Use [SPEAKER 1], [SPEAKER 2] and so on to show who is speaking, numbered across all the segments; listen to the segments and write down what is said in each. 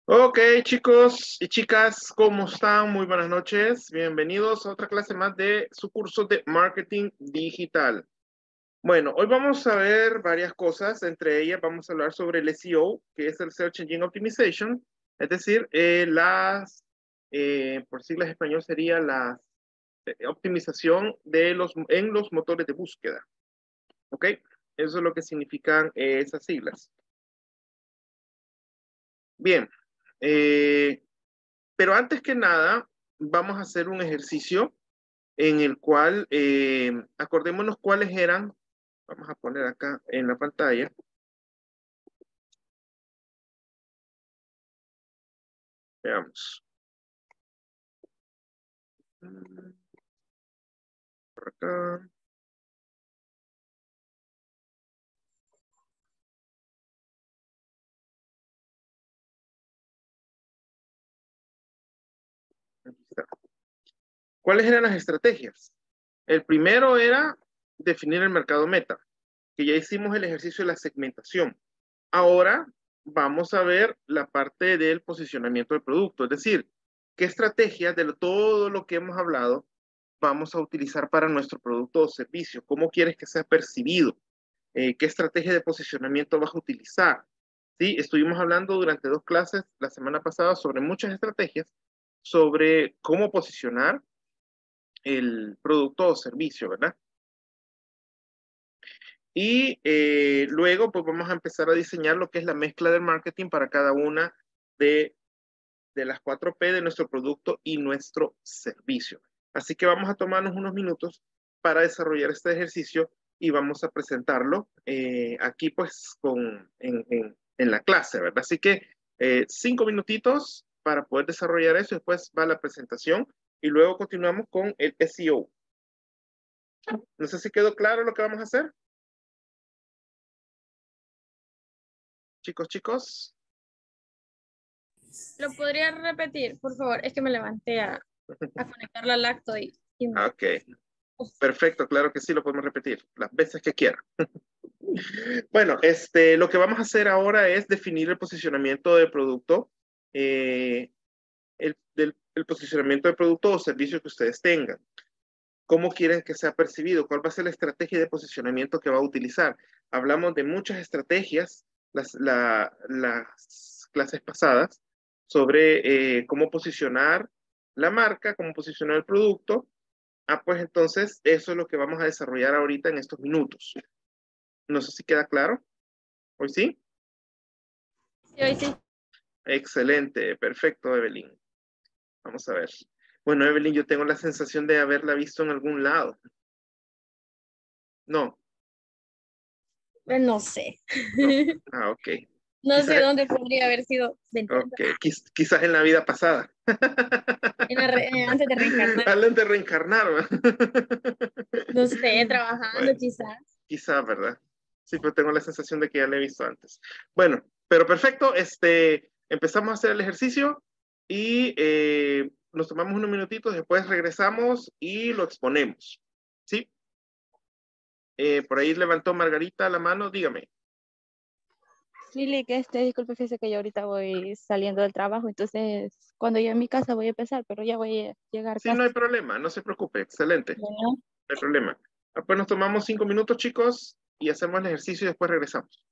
[SPEAKER 1] Ok, chicos y chicas, ¿cómo están? Muy buenas noches. Bienvenidos a otra clase más de su curso de marketing digital. Bueno, hoy vamos a ver varias cosas. Entre ellas vamos a hablar sobre el SEO, que es el Search Engine Optimization, es decir, por siglas en español sería la optimización en los motores de búsqueda. ¿Ok? Eso es lo que significan esas siglas. Bien. eh, Pero antes que nada, vamos a hacer un ejercicio en el cual acordémonos cuáles eran. Vamos a poner acá en la pantalla. Veamos. Por acá. Aquí está. ¿Cuáles eran las estrategias? El primero era definir el mercado meta, que ya hicimos el ejercicio de la segmentación. Ahora vamos a ver la parte del posicionamiento del producto, es decir, qué estrategias de todo lo que hemos hablado vamos a utilizar para nuestro producto o servicio, cómo quieres que sea percibido, qué estrategia de posicionamiento vas a utilizar. ¿Sí? Estuvimos hablando durante 2 clases la semana pasada sobre muchas estrategias, sobre cómo posicionar el producto o servicio, ¿verdad? Y luego, pues vamos a empezar a diseñar lo que es la mezcla del marketing para cada una de, de las 4P de nuestro producto y nuestro servicio. Así que vamos a tomarnos unos minutos para desarrollar este ejercicio y vamos a presentarlo aquí, pues, en la clase, ¿verdad? Así que 5 minutitos para poder desarrollar eso, después va la presentación y luego continuamos con el SEO. No sé si quedó claro lo que vamos a hacer, chicos.
[SPEAKER 2] ¿Lo podría repetir, por favor? Es que me levanté a conectar la lacto y
[SPEAKER 1] Ok,
[SPEAKER 2] uf,
[SPEAKER 1] perfecto, claro que sí, lo podemos repetir las veces que quiera. Bueno, lo que vamos a hacer ahora es definir el posicionamiento del producto, el posicionamiento del producto o servicio que ustedes tengan. ¿Cómo quieren que sea percibido? ¿Cuál va a ser la estrategia de posicionamiento que va a utilizar? Hablamos de muchas estrategias las clases pasadas sobre cómo posicionar la marca, cómo posicionar el producto. Pues entonces eso es lo que vamos a desarrollar ahorita en estos minutos. No sé si queda claro. ¿Hoy sí?
[SPEAKER 2] sí, hoy sí.
[SPEAKER 1] Excelente, perfecto, Evelyn. Vamos a ver. Bueno, Evelyn, yo tengo la sensación de haberla visto en algún lado. No,
[SPEAKER 2] No sé.
[SPEAKER 1] no. Ok.
[SPEAKER 2] No sé
[SPEAKER 1] Quizás,
[SPEAKER 2] dónde podría haber sido. Mentira.
[SPEAKER 1] ok, quizás en la vida pasada.
[SPEAKER 2] Antes de reencarnar.
[SPEAKER 1] Hablan de reencarnar, ¿verdad?
[SPEAKER 2] No sé, trabajando
[SPEAKER 1] Bueno,
[SPEAKER 2] quizás.
[SPEAKER 1] quizás, ¿verdad? Sí, pero tengo la sensación de que ya la he visto antes. Bueno, pero perfecto. Empezamos a hacer el ejercicio y nos tomamos unos minutitos, después regresamos y lo exponemos. ¿Sí? Por ahí levantó Margarita la mano, dígame.
[SPEAKER 3] Lili, que disculpe, fíjese que yo ahorita voy saliendo del trabajo, entonces cuando llegue a mi casa voy a empezar, pero ya voy a llegar
[SPEAKER 1] Sí, no hay
[SPEAKER 3] casi.
[SPEAKER 1] problema, no se preocupe, excelente, no
[SPEAKER 3] Bueno.
[SPEAKER 1] hay problema. Pues nos tomamos 5 minutos, chicos, y hacemos el ejercicio y después regresamos.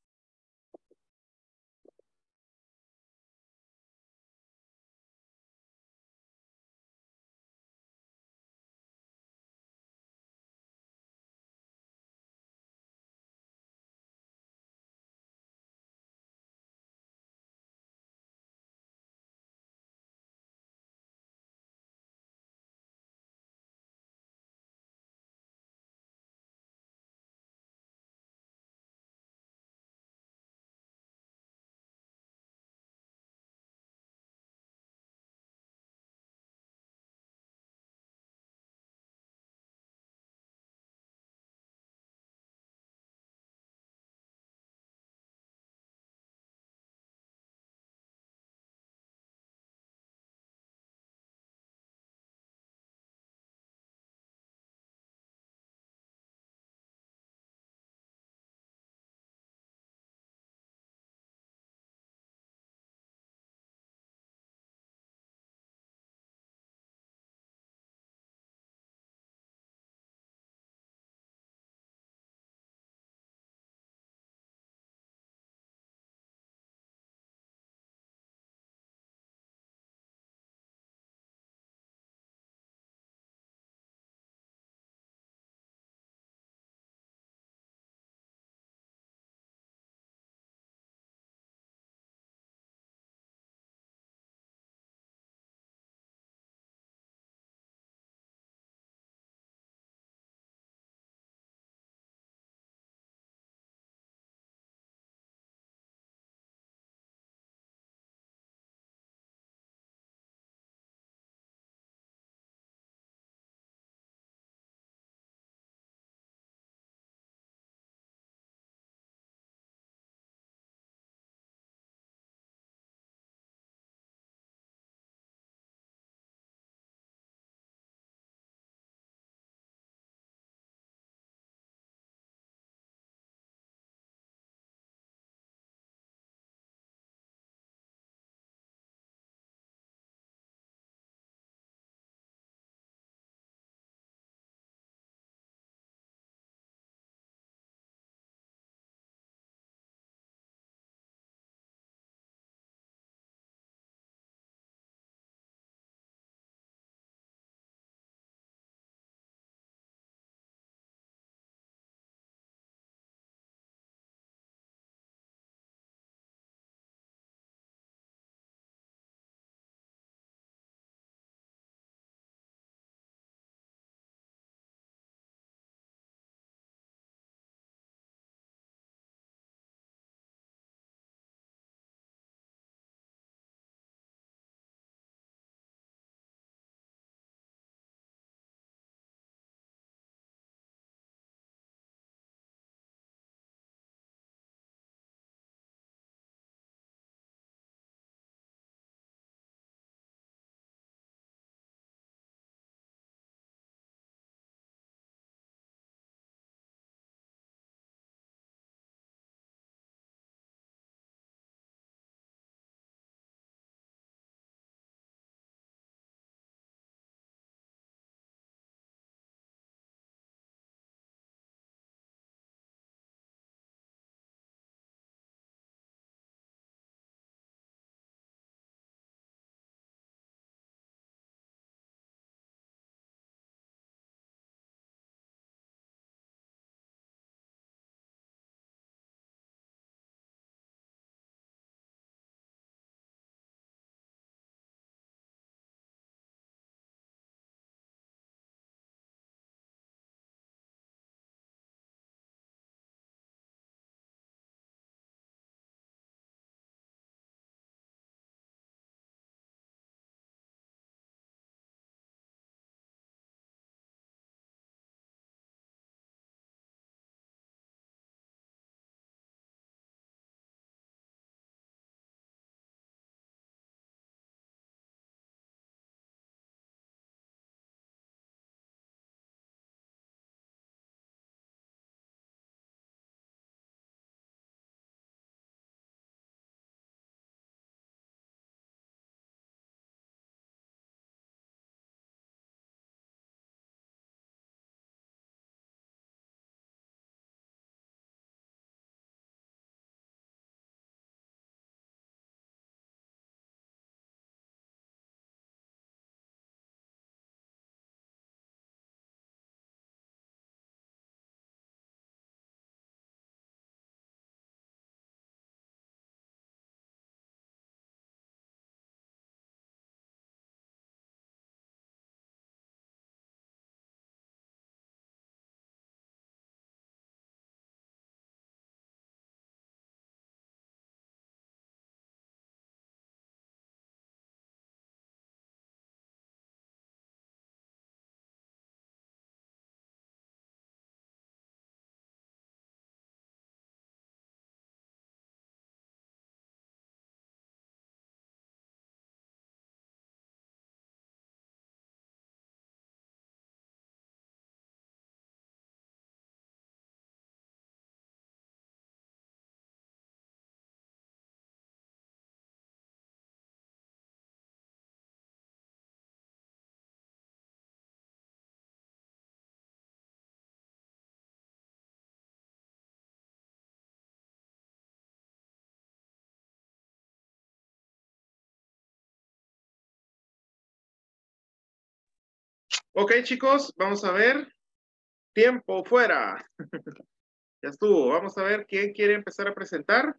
[SPEAKER 1] Ok, chicos, vamos a ver. Tiempo fuera. Ya estuvo. Vamos a ver quién quiere empezar a presentar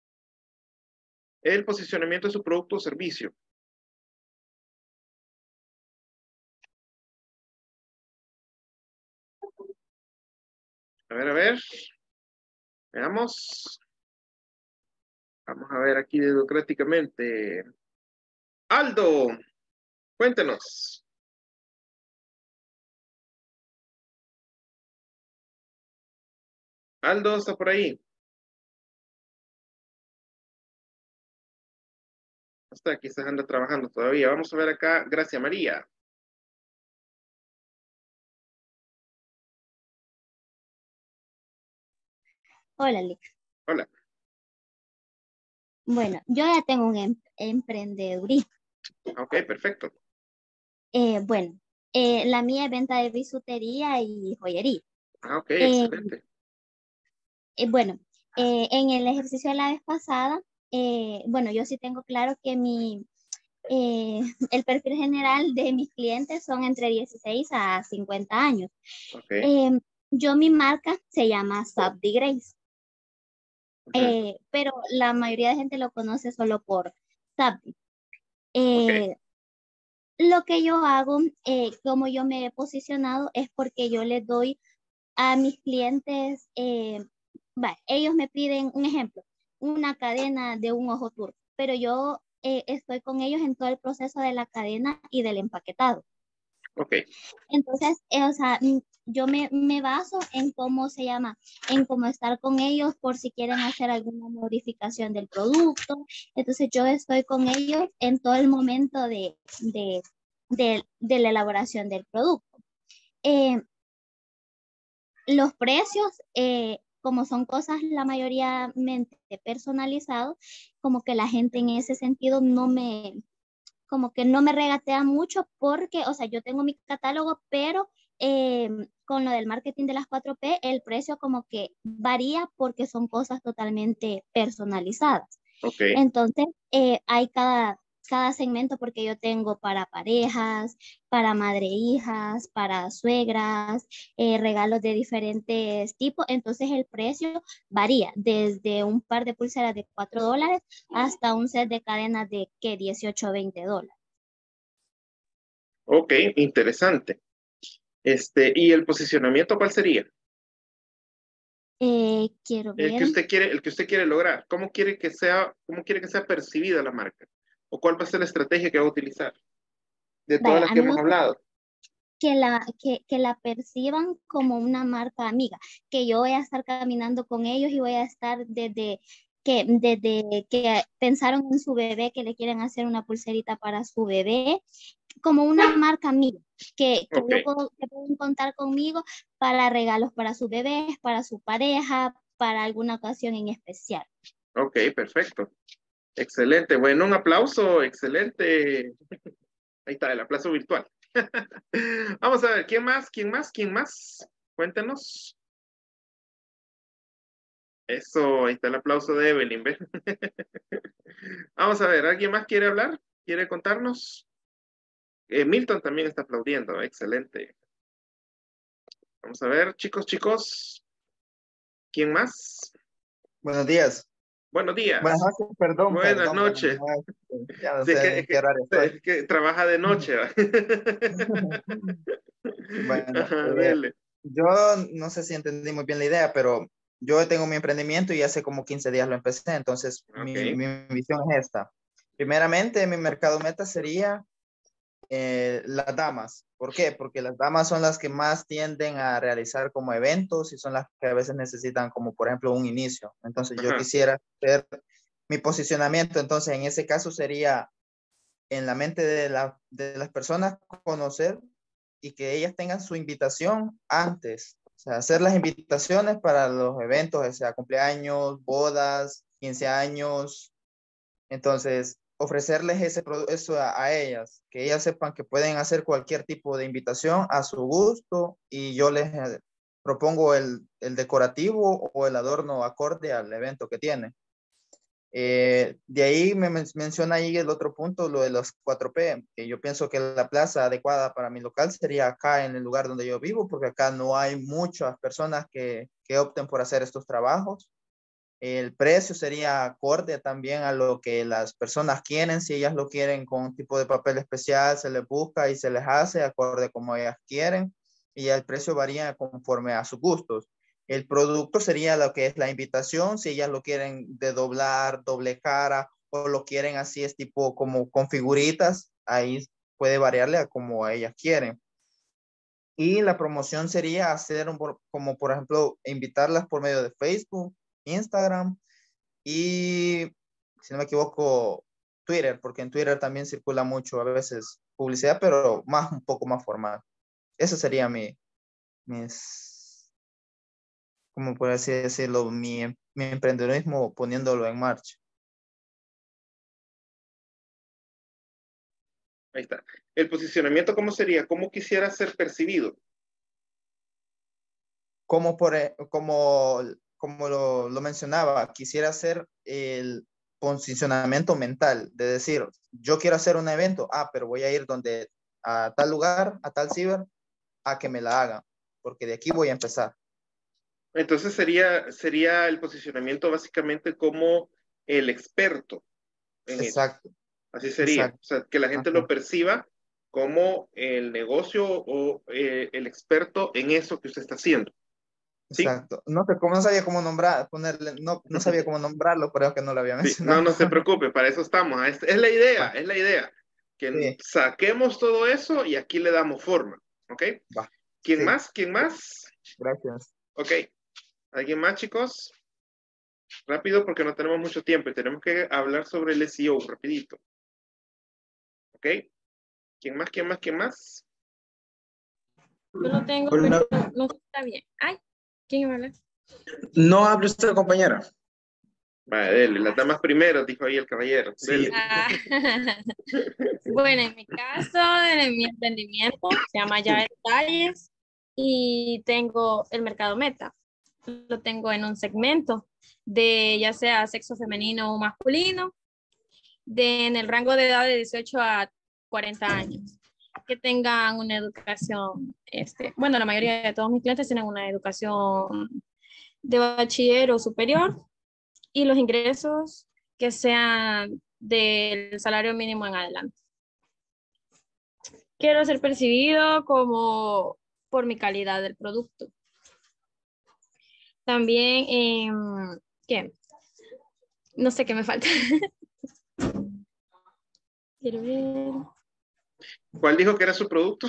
[SPEAKER 1] el posicionamiento de su producto o servicio. A ver, a ver. Veamos. Vamos a ver aquí democráticamente. Aldo, cuéntenos. Aldo está por ahí. Está, quizás anda trabajando todavía. Vamos a ver acá. Gracias, María.
[SPEAKER 4] Hola, Alex.
[SPEAKER 1] Hola.
[SPEAKER 4] Bueno, yo ya tengo un emprendedurismo.
[SPEAKER 1] Ok, perfecto.
[SPEAKER 4] Bueno, la mía es venta de bisutería y joyería.
[SPEAKER 1] Ah, ok,
[SPEAKER 4] Eh,
[SPEAKER 1] excelente.
[SPEAKER 4] bueno, en el ejercicio de la vez pasada, bueno, yo sí tengo claro que el perfil general de mis clientes son entre 16 a 50 años.
[SPEAKER 1] Ok.
[SPEAKER 4] Mi marca se llama Sabdi Grace. Pero la mayoría de gente lo conoce solo por Sabdi.
[SPEAKER 1] Ok.
[SPEAKER 4] Lo que yo hago, como yo me he posicionado, es porque yo les doy a mis clientes, ellos me piden un ejemplo, una cadena de un ojo turco, pero yo estoy con ellos en todo el proceso de la cadena y del empaquetado.
[SPEAKER 1] Ok.
[SPEAKER 4] Entonces, o sea, yo me baso en cómo se llama, en cómo estar con ellos por si quieren hacer alguna modificación del producto. Entonces, yo estoy con ellos en todo el momento de la elaboración del producto. Los precios, como son cosas la mayoría personalizados, como que la gente en ese sentido como que no me regatea mucho porque, o sea, yo tengo mi catálogo, pero con lo del marketing de las 4P, el precio como que varía porque son cosas totalmente personalizadas.
[SPEAKER 1] Ok.
[SPEAKER 4] Entonces, hay cada segmento porque yo tengo para parejas, para madre e hijas, para suegras, regalos de diferentes tipos. Entonces, el precio varía desde un par de pulseras de $4 hasta un set de cadenas de que $18 o $20.
[SPEAKER 1] Ok, interesante. ¿Y el posicionamiento cuál sería?
[SPEAKER 4] Quiero
[SPEAKER 1] El que
[SPEAKER 4] ver.
[SPEAKER 1] usted quiere lograr. Cómo quiere que sea percibida la marca? ¿O cuál va a ser la estrategia que va a utilizar? De todas
[SPEAKER 4] Vaya,
[SPEAKER 1] las
[SPEAKER 4] a
[SPEAKER 1] que
[SPEAKER 4] mí me
[SPEAKER 1] hemos
[SPEAKER 4] gusta
[SPEAKER 1] hablado.
[SPEAKER 4] que la perciban como una marca amiga, que yo voy a estar caminando con ellos y voy a estar desde que pensaron en su bebé, que le quieren hacer una pulserita para su bebé, como una marca amiga,
[SPEAKER 1] Ok.
[SPEAKER 4] que pueden contar conmigo para regalos para sus bebés, para su pareja, para alguna ocasión en especial.
[SPEAKER 1] Ok, perfecto. Excelente. Bueno, un aplauso. Excelente. Ahí está, el aplauso virtual. Vamos a ver, ¿quién más? ¿Quién más? ¿Quién más? Cuéntenos. Eso, ahí está el aplauso de Evelyn, ¿ve? Vamos a ver, ¿alguien más quiere hablar? ¿Quiere contarnos? Milton también está aplaudiendo, excelente. Vamos a ver, chicos, chicos. ¿Quién más?
[SPEAKER 5] Buenos días.
[SPEAKER 1] Buenos
[SPEAKER 5] Buenas
[SPEAKER 1] días.
[SPEAKER 5] noches, perdón,
[SPEAKER 1] Buenas
[SPEAKER 5] perdón. Buenas
[SPEAKER 1] noches.
[SPEAKER 5] noches. Ya no
[SPEAKER 1] Sí,
[SPEAKER 5] sé en qué horario estoy.
[SPEAKER 1] es que trabaja de noche, ¿va?
[SPEAKER 5] Bueno,
[SPEAKER 1] Ajá, dele.
[SPEAKER 5] yo no sé si entendí muy bien la idea, pero yo tengo mi emprendimiento y hace como 15 días lo empecé, entonces
[SPEAKER 1] Ok,
[SPEAKER 5] mi visión es esta. Primeramente, mi mercado meta sería las damas. ¿Por qué? Porque las damas son las que más tienden a realizar como eventos y son las que a veces necesitan como por ejemplo un inicio. Entonces yo
[SPEAKER 1] ajá,
[SPEAKER 5] quisiera hacer mi posicionamiento, entonces en ese caso sería en la mente de las personas conocer y que ellas tengan su invitación antes. O sea, hacer las invitaciones para los eventos, o sea, cumpleaños, bodas, 15 años. Entonces, ofrecerles eso a ellas, que ellas sepan que pueden hacer cualquier tipo de invitación a su gusto y yo les propongo el decorativo o el adorno acorde al evento que tiene. De ahí menciona ahí el otro punto, lo de los 4P, que yo pienso que la plaza adecuada para mi local sería acá en el lugar donde yo vivo, porque acá no hay muchas personas que opten por hacer estos trabajos. El precio sería acorde también a lo que las personas quieren. Si ellas lo quieren con un tipo de papel especial, se les busca y se les hace acorde como ellas quieren. Y el precio varía conforme a sus gustos. El producto sería lo que es la invitación. Si ellas lo quieren de doblar, doble cara, o lo quieren así, es tipo como con figuritas, ahí puede variarle a como ellas quieren. Y la promoción sería hacer como por ejemplo, invitarlas por medio de Facebook, Instagram y, si no me equivoco, Twitter, porque en Twitter también circula mucho a veces publicidad, pero un poco más formal. Eso sería como por así decirlo, mi emprendedurismo poniéndolo en marcha.
[SPEAKER 1] Ahí está. El posicionamiento, ¿cómo sería? ¿Cómo quisiera ser percibido?
[SPEAKER 5] Como lo mencionaba, quisiera hacer el posicionamiento mental, de decir, yo quiero hacer un evento, pero voy a ir a tal lugar, a tal ciber, a que me la hagan, porque de aquí voy a empezar.
[SPEAKER 1] Entonces sería el posicionamiento básicamente como el experto en eso.
[SPEAKER 5] Exacto.
[SPEAKER 1] Así sería.
[SPEAKER 5] Exacto.
[SPEAKER 1] O sea, que la gente
[SPEAKER 5] Ajá.
[SPEAKER 1] lo perciba como el negocio o el experto en eso que usted está haciendo. ¿Sí?
[SPEAKER 5] Exacto. No sabía cómo no sabía cómo nombrarlo, pero es que no lo había
[SPEAKER 1] Sí.
[SPEAKER 5] mencionado.
[SPEAKER 1] No se preocupe, para eso estamos. Es la idea, es la idea. Que
[SPEAKER 5] Sí.
[SPEAKER 1] saquemos todo eso y aquí le damos forma. ¿Ok?
[SPEAKER 5] Va.
[SPEAKER 1] ¿Quién
[SPEAKER 5] Sí.
[SPEAKER 1] más? ¿Quién más?
[SPEAKER 5] Gracias.
[SPEAKER 1] Ok. ¿Alguien más, chicos? Rápido porque no tenemos mucho tiempo y tenemos que hablar sobre el SEO rapidito. ¿Ok? ¿Quién más? ¿Quién más? ¿Quién más?
[SPEAKER 2] Yo lo tengo,
[SPEAKER 6] Hola.
[SPEAKER 2] pero no está bien. Ay, ¿quién iba a hablar?
[SPEAKER 6] No hable usted, compañera.
[SPEAKER 1] Vale, dele, las damas primero, dijo ahí el caballero.
[SPEAKER 6] Sí.
[SPEAKER 1] Dele.
[SPEAKER 2] Bueno, en mi caso, en mi emprendimiento, se llama Ya Detalles y tengo el mercado meta. Lo tengo en un segmento de ya sea sexo femenino o masculino, en el rango de edad de 18 a 40 años, que tengan una educación, bueno, la mayoría de todos mis clientes tienen una educación de bachiller o superior y los ingresos que sean del salario mínimo en adelante. Quiero ser percibido como por mi calidad del producto. También, ¿qué? No sé qué me falta. Quiero ver.
[SPEAKER 1] ¿Cuál dijo que era su producto?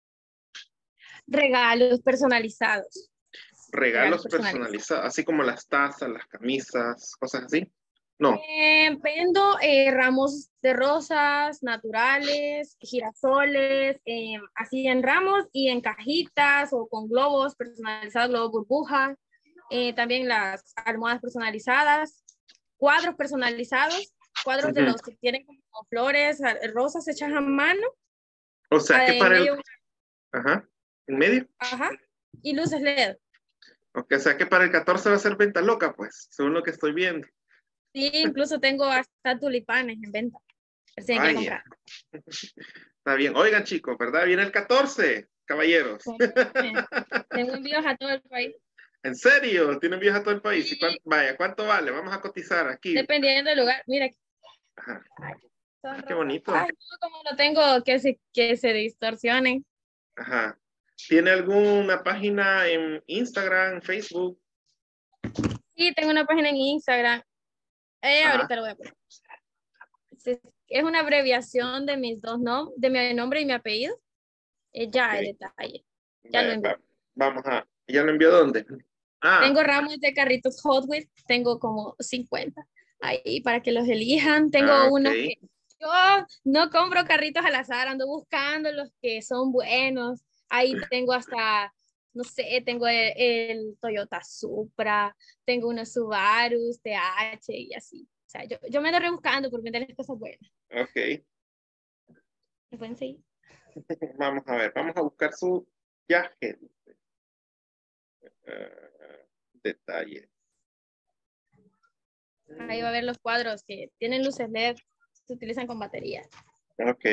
[SPEAKER 2] Regalos personalizados.
[SPEAKER 1] Regalos personalizados, así como las tazas, las camisas, cosas así. No.
[SPEAKER 2] Vendo ramos de rosas naturales, girasoles, así en ramos y en cajitas o con globos personalizados, globos burbujas. También las almohadas personalizadas, cuadros personalizados, cuadros de los que tienen como flores, rosas hechas a mano.
[SPEAKER 1] O sea que para
[SPEAKER 2] medio,
[SPEAKER 1] Ajá, ¿en medio?
[SPEAKER 2] Ajá, y luces LED.
[SPEAKER 1] O sea que para el 14 va a ser venta loca, pues, según lo que estoy viendo.
[SPEAKER 2] Sí, incluso tengo hasta tulipanes en venta. Si quieren comprar.
[SPEAKER 1] Está bien. Oigan, chicos, ¿verdad? Viene el 14, caballeros.
[SPEAKER 2] Tengo envíos a todo el país.
[SPEAKER 1] ¿En serio? ¿Tienen envíos a todo el país?
[SPEAKER 2] Sí.
[SPEAKER 1] ¿Y ¿cuánto vale? Vamos a cotizar aquí.
[SPEAKER 2] Dependiendo del lugar. Mira.
[SPEAKER 1] Ajá. Qué bonito.
[SPEAKER 2] Ay, no, como lo tengo, que se distorsionen.
[SPEAKER 1] Ajá. ¿Tiene alguna página en Instagram, Facebook?
[SPEAKER 2] Sí, tengo una página en Instagram. Ahorita lo voy a poner. Es una abreviación de mis dos nombres, de mi nombre y mi apellido. Ya el detalle. Ya lo envié.
[SPEAKER 1] ¿Ya lo envió dónde?
[SPEAKER 2] Tengo ramos de carritos Hot Wheels, tengo como 50 ahí para que los elijan. Tengo unos que yo no compro carritos al azar, ando buscando los que son buenos. Ahí tengo hasta, no sé, tengo el Toyota Supra, tengo unos Subarus, TH y así. O sea, yo me ando rebuscando por venderles cosas buenas.
[SPEAKER 1] Ok.
[SPEAKER 2] ¿Me pueden seguir?
[SPEAKER 1] Vamos a ver, vamos a buscar su viaje. Detalles.
[SPEAKER 2] Ahí va a ver los cuadros que tienen luces LED, se utilizan con batería.
[SPEAKER 1] Ok.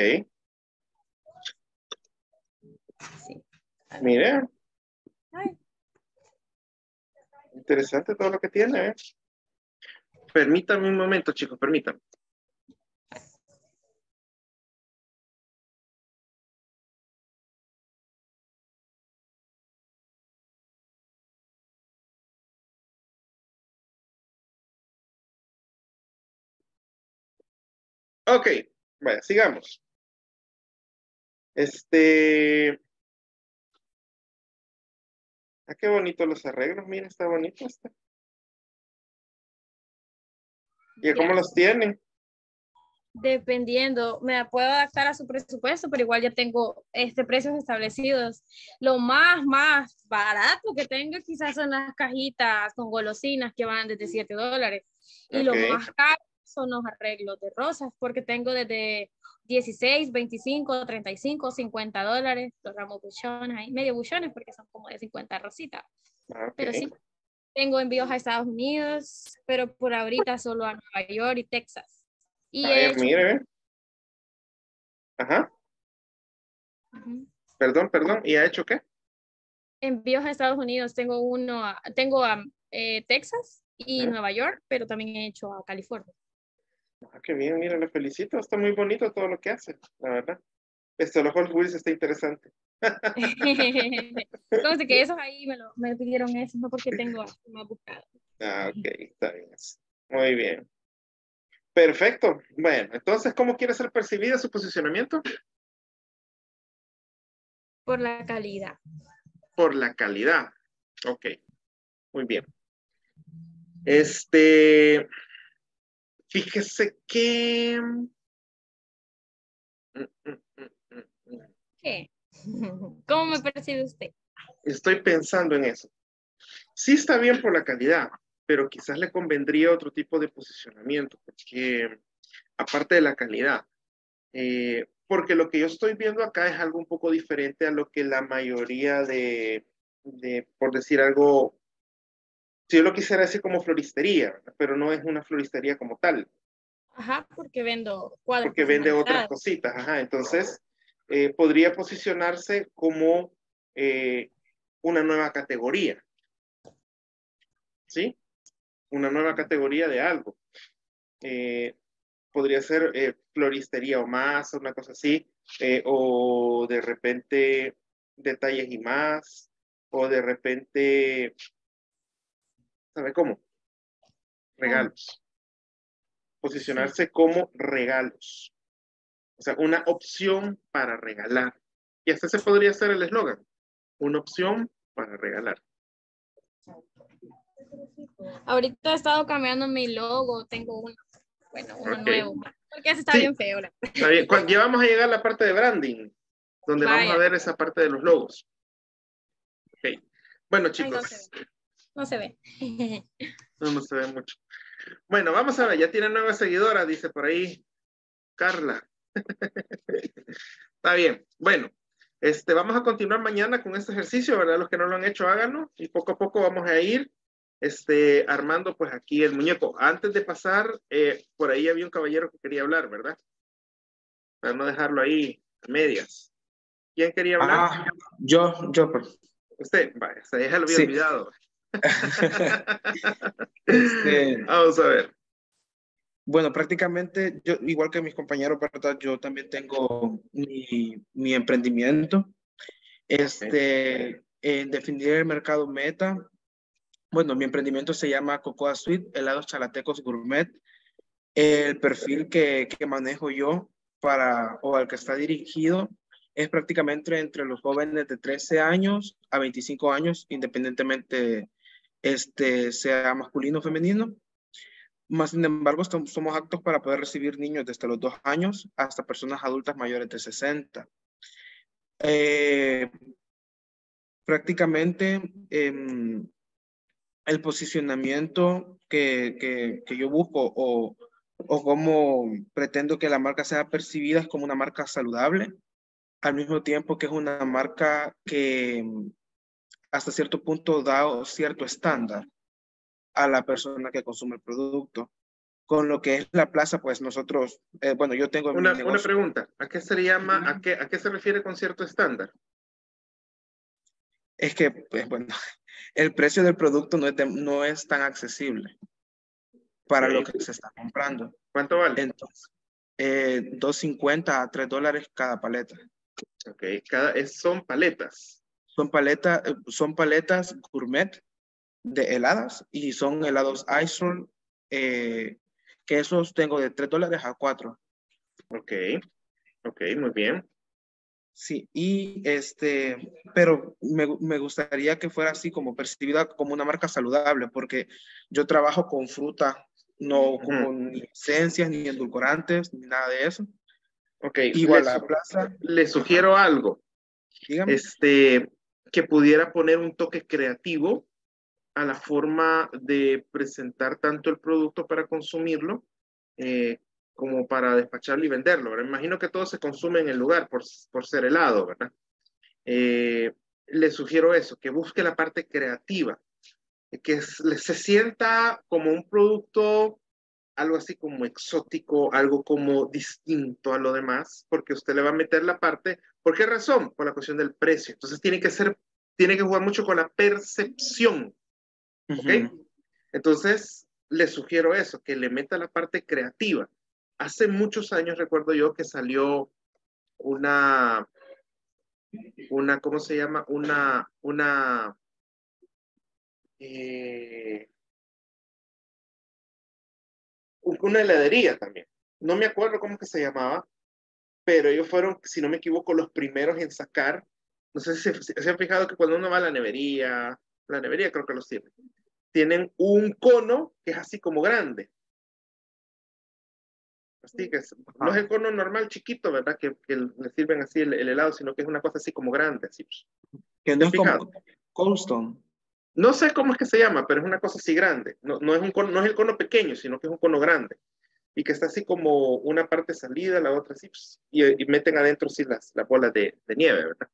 [SPEAKER 2] Sí.
[SPEAKER 1] Mire,
[SPEAKER 2] Ay,
[SPEAKER 1] interesante todo lo que tiene, ¿eh? Permítame un momento, chicos, permítame. Ok, vaya, sigamos. Qué bonito los arreglos, mira, está bonito este. ¿Y cómo los tienen?
[SPEAKER 2] dependiendo, me puedo adaptar a su presupuesto, pero igual ya tengo precios establecidos. Lo más barato que tengo quizás son las cajitas con golosinas que van desde $7. Y lo
[SPEAKER 1] Ok,
[SPEAKER 2] más caro son los arreglos de rosas, porque tengo desde 16, 25, 35, $50, los ramos buchones, ahí, medio buchones, porque son como de 50 rositas. Pero sí,
[SPEAKER 1] ok.
[SPEAKER 2] tengo envíos a Estados Unidos, pero por ahorita solo a Nueva York y Texas. Y he
[SPEAKER 1] Ay,
[SPEAKER 2] hecho
[SPEAKER 1] mire, ajá,
[SPEAKER 2] ujú,
[SPEAKER 1] perdón, ¿y ha hecho qué?
[SPEAKER 2] envíos a Estados Unidos. Tengo a Texas y
[SPEAKER 1] Ujú.
[SPEAKER 2] Nueva York, pero también he hecho a California.
[SPEAKER 1] Qué bien, mira, le felicito, está muy bonito todo lo que hace, la verdad. Los Hot Wheels está interesante.
[SPEAKER 2] Entonces, que esos ahí me pidieron eso, no porque tengo más buscado.
[SPEAKER 1] Ok, está bien. Muy bien. Perfecto. Bueno, entonces, ¿cómo quiere ser percibida su posicionamiento?
[SPEAKER 2] Por la calidad.
[SPEAKER 1] Por la calidad. Ok, muy bien. Fíjese que...
[SPEAKER 2] ¿Qué? ¿Cómo me percibe usted?
[SPEAKER 1] Estoy pensando en eso. Sí está bien por la calidad, pero quizás le convendría otro tipo de posicionamiento, porque aparte de la calidad, porque lo que yo estoy viendo acá es algo un poco diferente a lo que la mayoría por decir algo, si yo lo quisiera decir como floristería, pero no es una floristería como tal,
[SPEAKER 2] Ajá, porque vendo cuadros
[SPEAKER 1] porque vende otras
[SPEAKER 2] personalizados.
[SPEAKER 1] cositas, ajá, entonces podría posicionarse como eh, una nueva categoría, ¿sí? Una nueva categoría de algo. Eh, Podría ser floristería o más, una cosa así, o de repente detalles y más, o de repente, ¿sabe cómo?
[SPEAKER 2] ¿Cómo?
[SPEAKER 1] Regalos.
[SPEAKER 2] Sí.
[SPEAKER 1] Posicionarse como regalos. O sea, una opción para regalar. Y hasta ese podría ser el eslogan. Una opción para regalar.
[SPEAKER 2] Ahorita he estado cambiando mi logo, tengo uno
[SPEAKER 1] Ok.
[SPEAKER 2] nuevo, porque ese está
[SPEAKER 1] Sí,
[SPEAKER 2] bien feo.
[SPEAKER 1] está bien. Ya vamos a llegar a la parte de branding, donde vamos a
[SPEAKER 2] Vaya,
[SPEAKER 1] ver esa parte de los logos. Ok. Bueno,
[SPEAKER 2] ay, no se
[SPEAKER 1] chicos,
[SPEAKER 2] ve, no se ve.
[SPEAKER 1] no se ve mucho. Bueno, vamos a ver, ya tiene nueva seguidora, dice por ahí Carla. Está bien. Bueno, vamos a continuar mañana con este ejercicio, ¿verdad? Los que no lo han hecho, háganlo. Y poco a poco vamos a ir armando pues aquí el muñeco. Antes de pasar, por ahí había un caballero que quería hablar, ¿verdad? Para no dejarlo ahí a medias. ¿Quién quería hablar?
[SPEAKER 6] Ah, yo, pues,
[SPEAKER 1] Usted, vaya, ya lo había
[SPEAKER 6] sí.
[SPEAKER 1] olvidado.
[SPEAKER 6] Este,
[SPEAKER 1] Vamos a ver.
[SPEAKER 6] bueno, prácticamente yo, igual que mis compañeros, ¿verdad? Yo también tengo mi emprendimiento. En definir el mercado meta. Bueno, mi emprendimiento se llama Cocoa Sweet, helados chalatecos gourmet. El perfil que manejo yo o al que está dirigido es prácticamente entre los jóvenes de 13 años a 25 años, independientemente sea masculino o femenino. Más sin embargo, somos aptos para poder recibir niños desde los 2 años hasta personas adultas mayores de 60. Eh, prácticamente el posicionamiento que yo busco o cómo pretendo que la marca sea percibida es como una marca saludable, al mismo tiempo que es una marca que hasta cierto punto da cierto estándar a la persona que consume el producto. con lo que es la plaza, pues nosotros, bueno, yo tengo mi
[SPEAKER 1] Una
[SPEAKER 6] negocio.
[SPEAKER 1] pregunta, ¿a qué se le llama, a qué se refiere con cierto estándar?
[SPEAKER 6] Es que, pues, bueno, el precio del producto no es tan accesible para
[SPEAKER 1] Ok.
[SPEAKER 6] lo que se está comprando.
[SPEAKER 1] ¿Cuánto vale?
[SPEAKER 6] Entonces, $2.50 a $3 cada paleta.
[SPEAKER 1] Ok, son paletas.
[SPEAKER 6] Son paletas gourmet de heladas y son helados ice roll, que esos tengo de $3 a $4.
[SPEAKER 1] Ok, ok, muy bien.
[SPEAKER 6] Sí, y pero me gustaría que fuera así como percibida como una marca saludable, porque yo trabajo con fruta, no como ni esencias, ni edulcorantes, ni nada de eso.
[SPEAKER 1] Ok,
[SPEAKER 6] Igual la plaza,
[SPEAKER 1] le sugiero algo,
[SPEAKER 6] dígame.
[SPEAKER 1] que pudiera poner un toque creativo a la forma de presentar tanto el producto para consumirlo, eh, como para despacharlo y venderlo, ¿verdad? Imagino que todo se consume en el lugar por ser helado, ¿verdad? Le sugiero eso, que busque la parte creativa, que se sienta como un producto, algo así como exótico, algo como distinto a lo demás, porque usted le va a meter la parte, ¿por qué razón? Por la cuestión del precio. Entonces tiene que jugar mucho con la percepción, ¿ok? Entonces le sugiero eso, que le meta la parte creativa. Hace muchos años recuerdo yo que salió ¿cómo se llama? Eh, una heladería también. No me acuerdo cómo que se llamaba, pero ellos fueron, si no me equivoco, los primeros en sacar. No sé si se han fijado que cuando uno va a la nevería creo que los tienen un cono que es así como grande. Así que no es el cono normal chiquito, ¿verdad? Que le sirven así el helado, sino que es una cosa así como grande, así.
[SPEAKER 6] Que
[SPEAKER 1] ¿Se
[SPEAKER 6] no
[SPEAKER 1] han
[SPEAKER 6] es como
[SPEAKER 1] fijado?
[SPEAKER 6] Cold Stone.
[SPEAKER 1] No sé cómo es que se llama, pero es una cosa así grande. No es no es el cono pequeño, sino que es un cono grande. Y que está así como una parte salida, la otra así, y meten adentro sí las bolas de nieve, ¿verdad?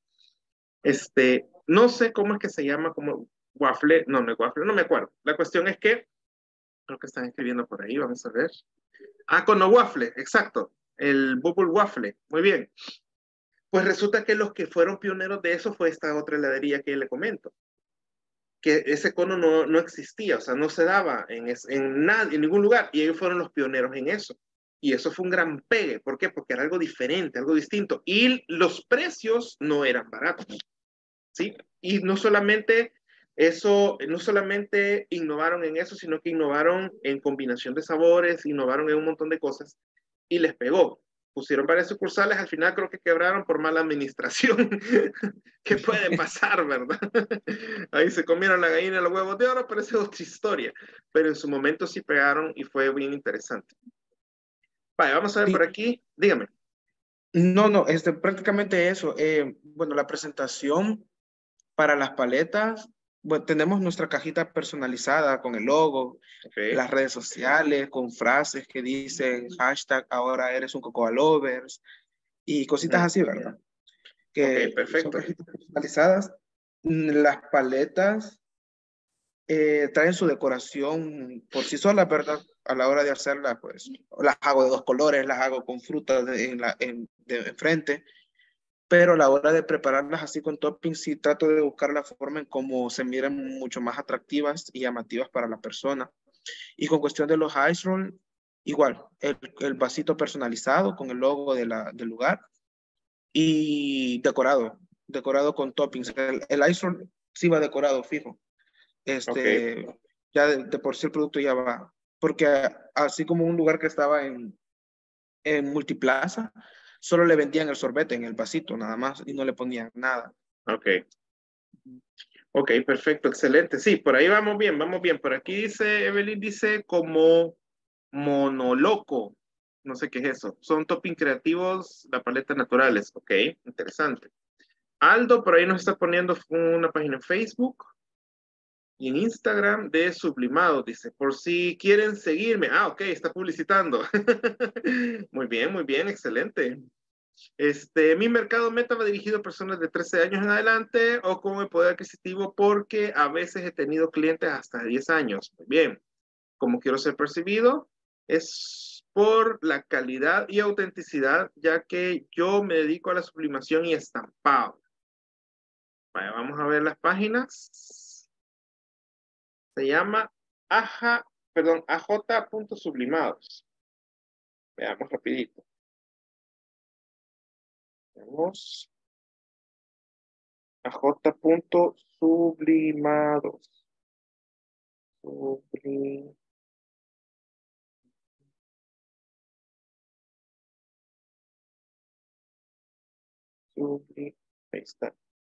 [SPEAKER 1] No sé cómo es que se llama, como waffle, no es waffle, no me acuerdo. La cuestión es que, creo que están escribiendo por ahí, vamos a ver. Cono waffle, exacto, el bubble waffle, muy bien. Pues resulta que los que fueron pioneros de eso fue esta otra heladería que le comento, que ese cono no existía, o sea, no se daba en ningún lugar, y ellos fueron los pioneros en eso. Y eso fue un gran pegue. ¿Por qué? Porque era algo diferente, algo distinto. Y los precios no eran baratos, ¿sí? Y no solamente eso, no solamente innovaron en eso, sino que innovaron en combinación de sabores, innovaron en un montón de cosas y les pegó. Pusieron varias sucursales, al final creo que quebraron por mala administración. ¿Qué puede pasar, verdad? Ahí se comieron la gallina y los huevos de oro, pero esa es otra historia. Pero en su momento sí pegaron y fue bien interesante. Vale, vamos a ver
[SPEAKER 6] Sí,
[SPEAKER 1] por aquí. Dígame.
[SPEAKER 6] no, prácticamente eso. Bueno, la presentación para las paletas, bueno, tenemos nuestra cajita personalizada con el logo,
[SPEAKER 1] Okay.
[SPEAKER 6] las redes sociales, con frases que dicen hashtag ahora eres un Cocoa Lovers y cositas así, ¿verdad?
[SPEAKER 1] Ok,
[SPEAKER 6] Que son
[SPEAKER 1] perfecto.
[SPEAKER 6] cajitas personalizadas. Las paletas traen su decoración por sí solas, ¿verdad? A la hora de hacerlas, pues las hago de dos colores, las hago con frutas de enfrente, pero a la hora de prepararlas así con toppings, sí trato de buscar la forma en cómo se miren mucho más atractivas y llamativas para la persona. Y con cuestión de los ice roll, igual, el vasito personalizado con el logo del lugar y decorado con toppings. El ice roll sí va decorado fijo.
[SPEAKER 1] Ok,
[SPEAKER 6] Ya de por sí el producto ya va. Porque así como un lugar que estaba en Multiplaza, solo le vendían el sorbete en el vasito nada más y no le ponían nada.
[SPEAKER 1] ok. Ok, perfecto, excelente. Sí, por ahí vamos bien, vamos bien. Por aquí dice, Evelyn dice como monoloco. No sé qué es eso. Son topping creativos, la paleta naturales. Ok, interesante. Aldo por ahí nos está poniendo una página en Facebook y en Instagram de Sublimados. Dice, por si quieren seguirme. Ah, ok, está publicitando. Muy bien, excelente. Mi mercado meta va dirigido a personas de 13 años en adelante o con el poder adquisitivo porque a veces he tenido clientes hasta de 10 años. Muy bien. ¿Cómo quiero ser percibido? es por la calidad y autenticidad, ya que yo me dedico a la sublimación y estampado. Vaya, vamos a ver las páginas. Se llama aj.sublimados. Veamos rapidito. Veamos. aj.sublimados. Ahí está.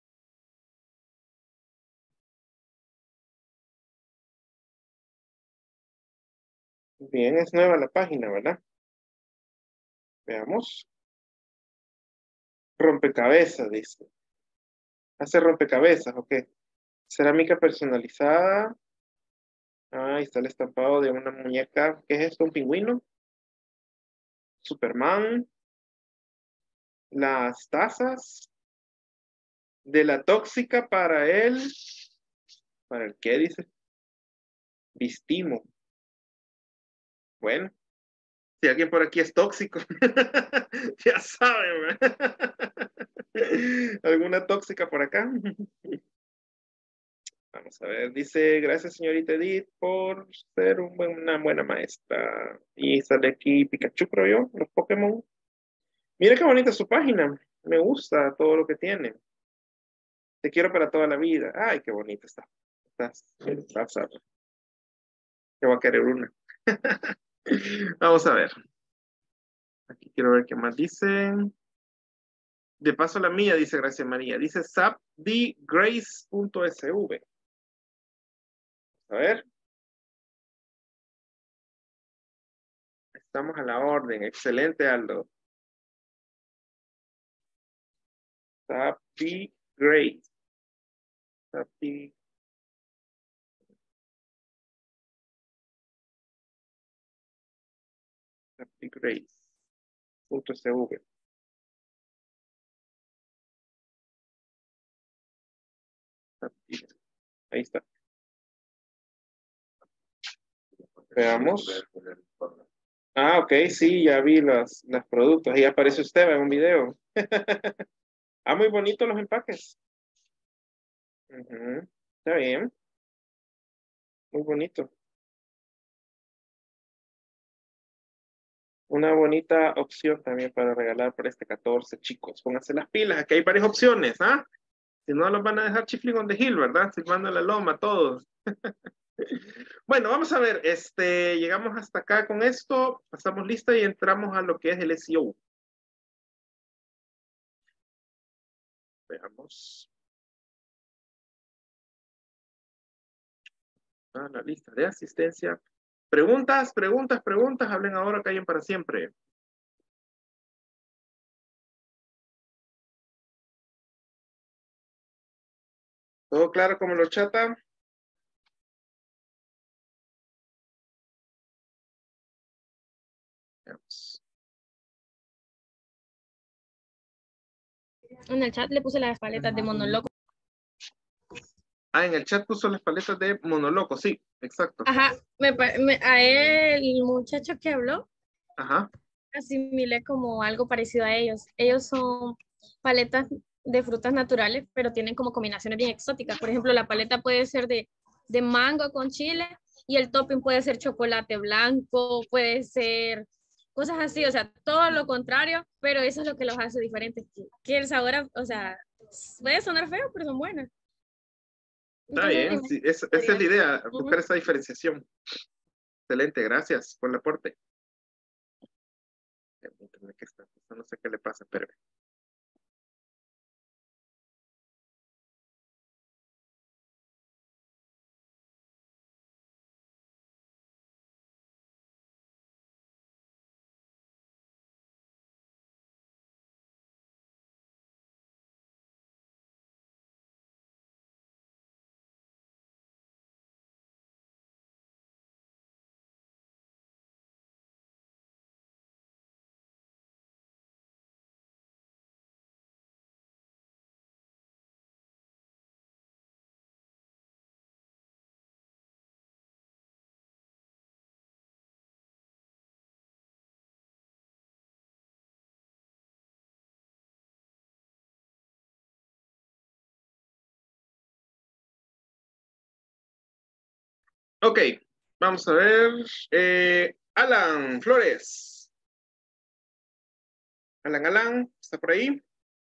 [SPEAKER 1] Bien, es nueva la página, ¿verdad? Veamos. Rompecabezas, dice. Hace rompecabezas, ok. Cerámica personalizada. Ah, ahí está el estampado de una muñeca. ¿Qué es esto? ¿Un pingüino? Superman. Las tazas. De la tóxica para él. ¿Para el qué dice? Vistimo. Bueno, si alguien por aquí es tóxico, ya saben, ¿verdad? ¿Alguna tóxica por acá? Vamos a ver, dice, gracias señorita Edith por ser una buena maestra. Y sale aquí Pikachu, creo yo, los Pokémon. Mira qué bonita su página. Me gusta todo lo que tiene. Te quiero para toda la vida. Ay, qué bonita está. Yo voy a querer una. Vamos a ver. Aquí quiero ver qué más dicen. De paso la mía, dice Gracia María. Dice sapdgrace.sv. A ver. Estamos a la orden. Excelente, Aldo. Sapdgrace. Sapdgrace.sv. Ahí está. Veamos. Ah, ok, sí, ya vi los productos. Ahí aparece usted en un video. Ah, muy bonitos los empaques. Ujú, está bien. Muy bonito. Una bonita opción también para regalar para este 14, chicos. Pónganse las pilas, aquí hay varias opciones, ¿ah? Si no, los van a dejar chifling on the hill, ¿verdad? Silbando en la loma, todos. Bueno, vamos a ver, llegamos hasta acá con esto, pasamos lista y entramos a lo que es el SEO. Veamos. La lista de asistencia. Preguntas, preguntas, preguntas, hablen ahora, callen para siempre. ¿Todo claro como lo chata? Veamos.
[SPEAKER 2] En el chat le puse las paletas de Monoloco.
[SPEAKER 1] Ah, en el chat puso las paletas de Monoloco, sí, exacto.
[SPEAKER 2] Ajá, a él, el muchacho que habló,
[SPEAKER 1] Ajá.
[SPEAKER 2] asimilé como algo parecido a ellos. Ellos son paletas de frutas naturales, pero tienen como combinaciones bien exóticas. Por ejemplo, la paleta puede ser de mango con chile y el topping puede ser chocolate blanco, puede ser cosas así, o sea, todo lo contrario, pero eso es lo que los hace diferentes. Que el sabor, o sea, puede sonar feo, pero son buenas.
[SPEAKER 1] Está
[SPEAKER 2] Entonces,
[SPEAKER 1] bien, sí, esa es la idea, buscar esa diferenciación. Excelente, gracias por el aporte. No sé qué le pasa, pero Ok, vamos a ver. Alan Flores. Alan, ¿está por ahí?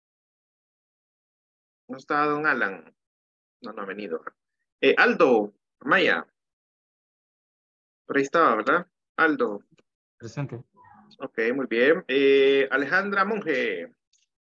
[SPEAKER 1] No está don Alan. No, no ha venido. Aldo Maya. Por ahí estaba, ¿verdad? Aldo.
[SPEAKER 7] Presente.
[SPEAKER 1] Ok, muy bien. Alejandra Monge.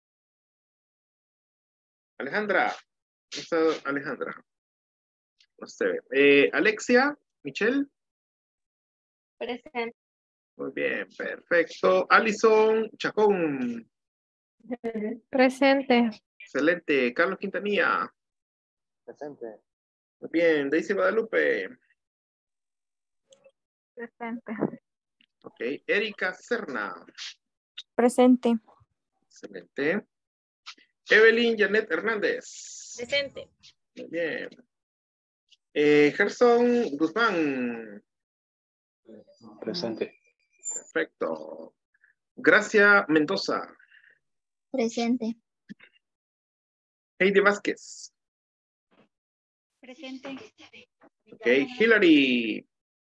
[SPEAKER 1] Alejandra. ¿Dónde está Alejandra? No se ve. Alexia Michelle.
[SPEAKER 2] Presente.
[SPEAKER 1] Muy bien, perfecto. Alison Chacón.
[SPEAKER 2] Presente.
[SPEAKER 1] Excelente. Carlos Quintanilla.
[SPEAKER 5] Presente.
[SPEAKER 1] Muy bien. Daisy Guadalupe.
[SPEAKER 3] Presente.
[SPEAKER 1] Ok. Erika Serna.
[SPEAKER 3] Presente.
[SPEAKER 1] Excelente. Evelyn Janet Hernández.
[SPEAKER 2] Presente.
[SPEAKER 1] Muy bien. Gerson Guzmán.
[SPEAKER 7] Presente.
[SPEAKER 1] Perfecto. Gracia Mendoza.
[SPEAKER 4] Presente.
[SPEAKER 1] Heidi Vázquez.
[SPEAKER 4] Presente.
[SPEAKER 1] Ok. Hillary.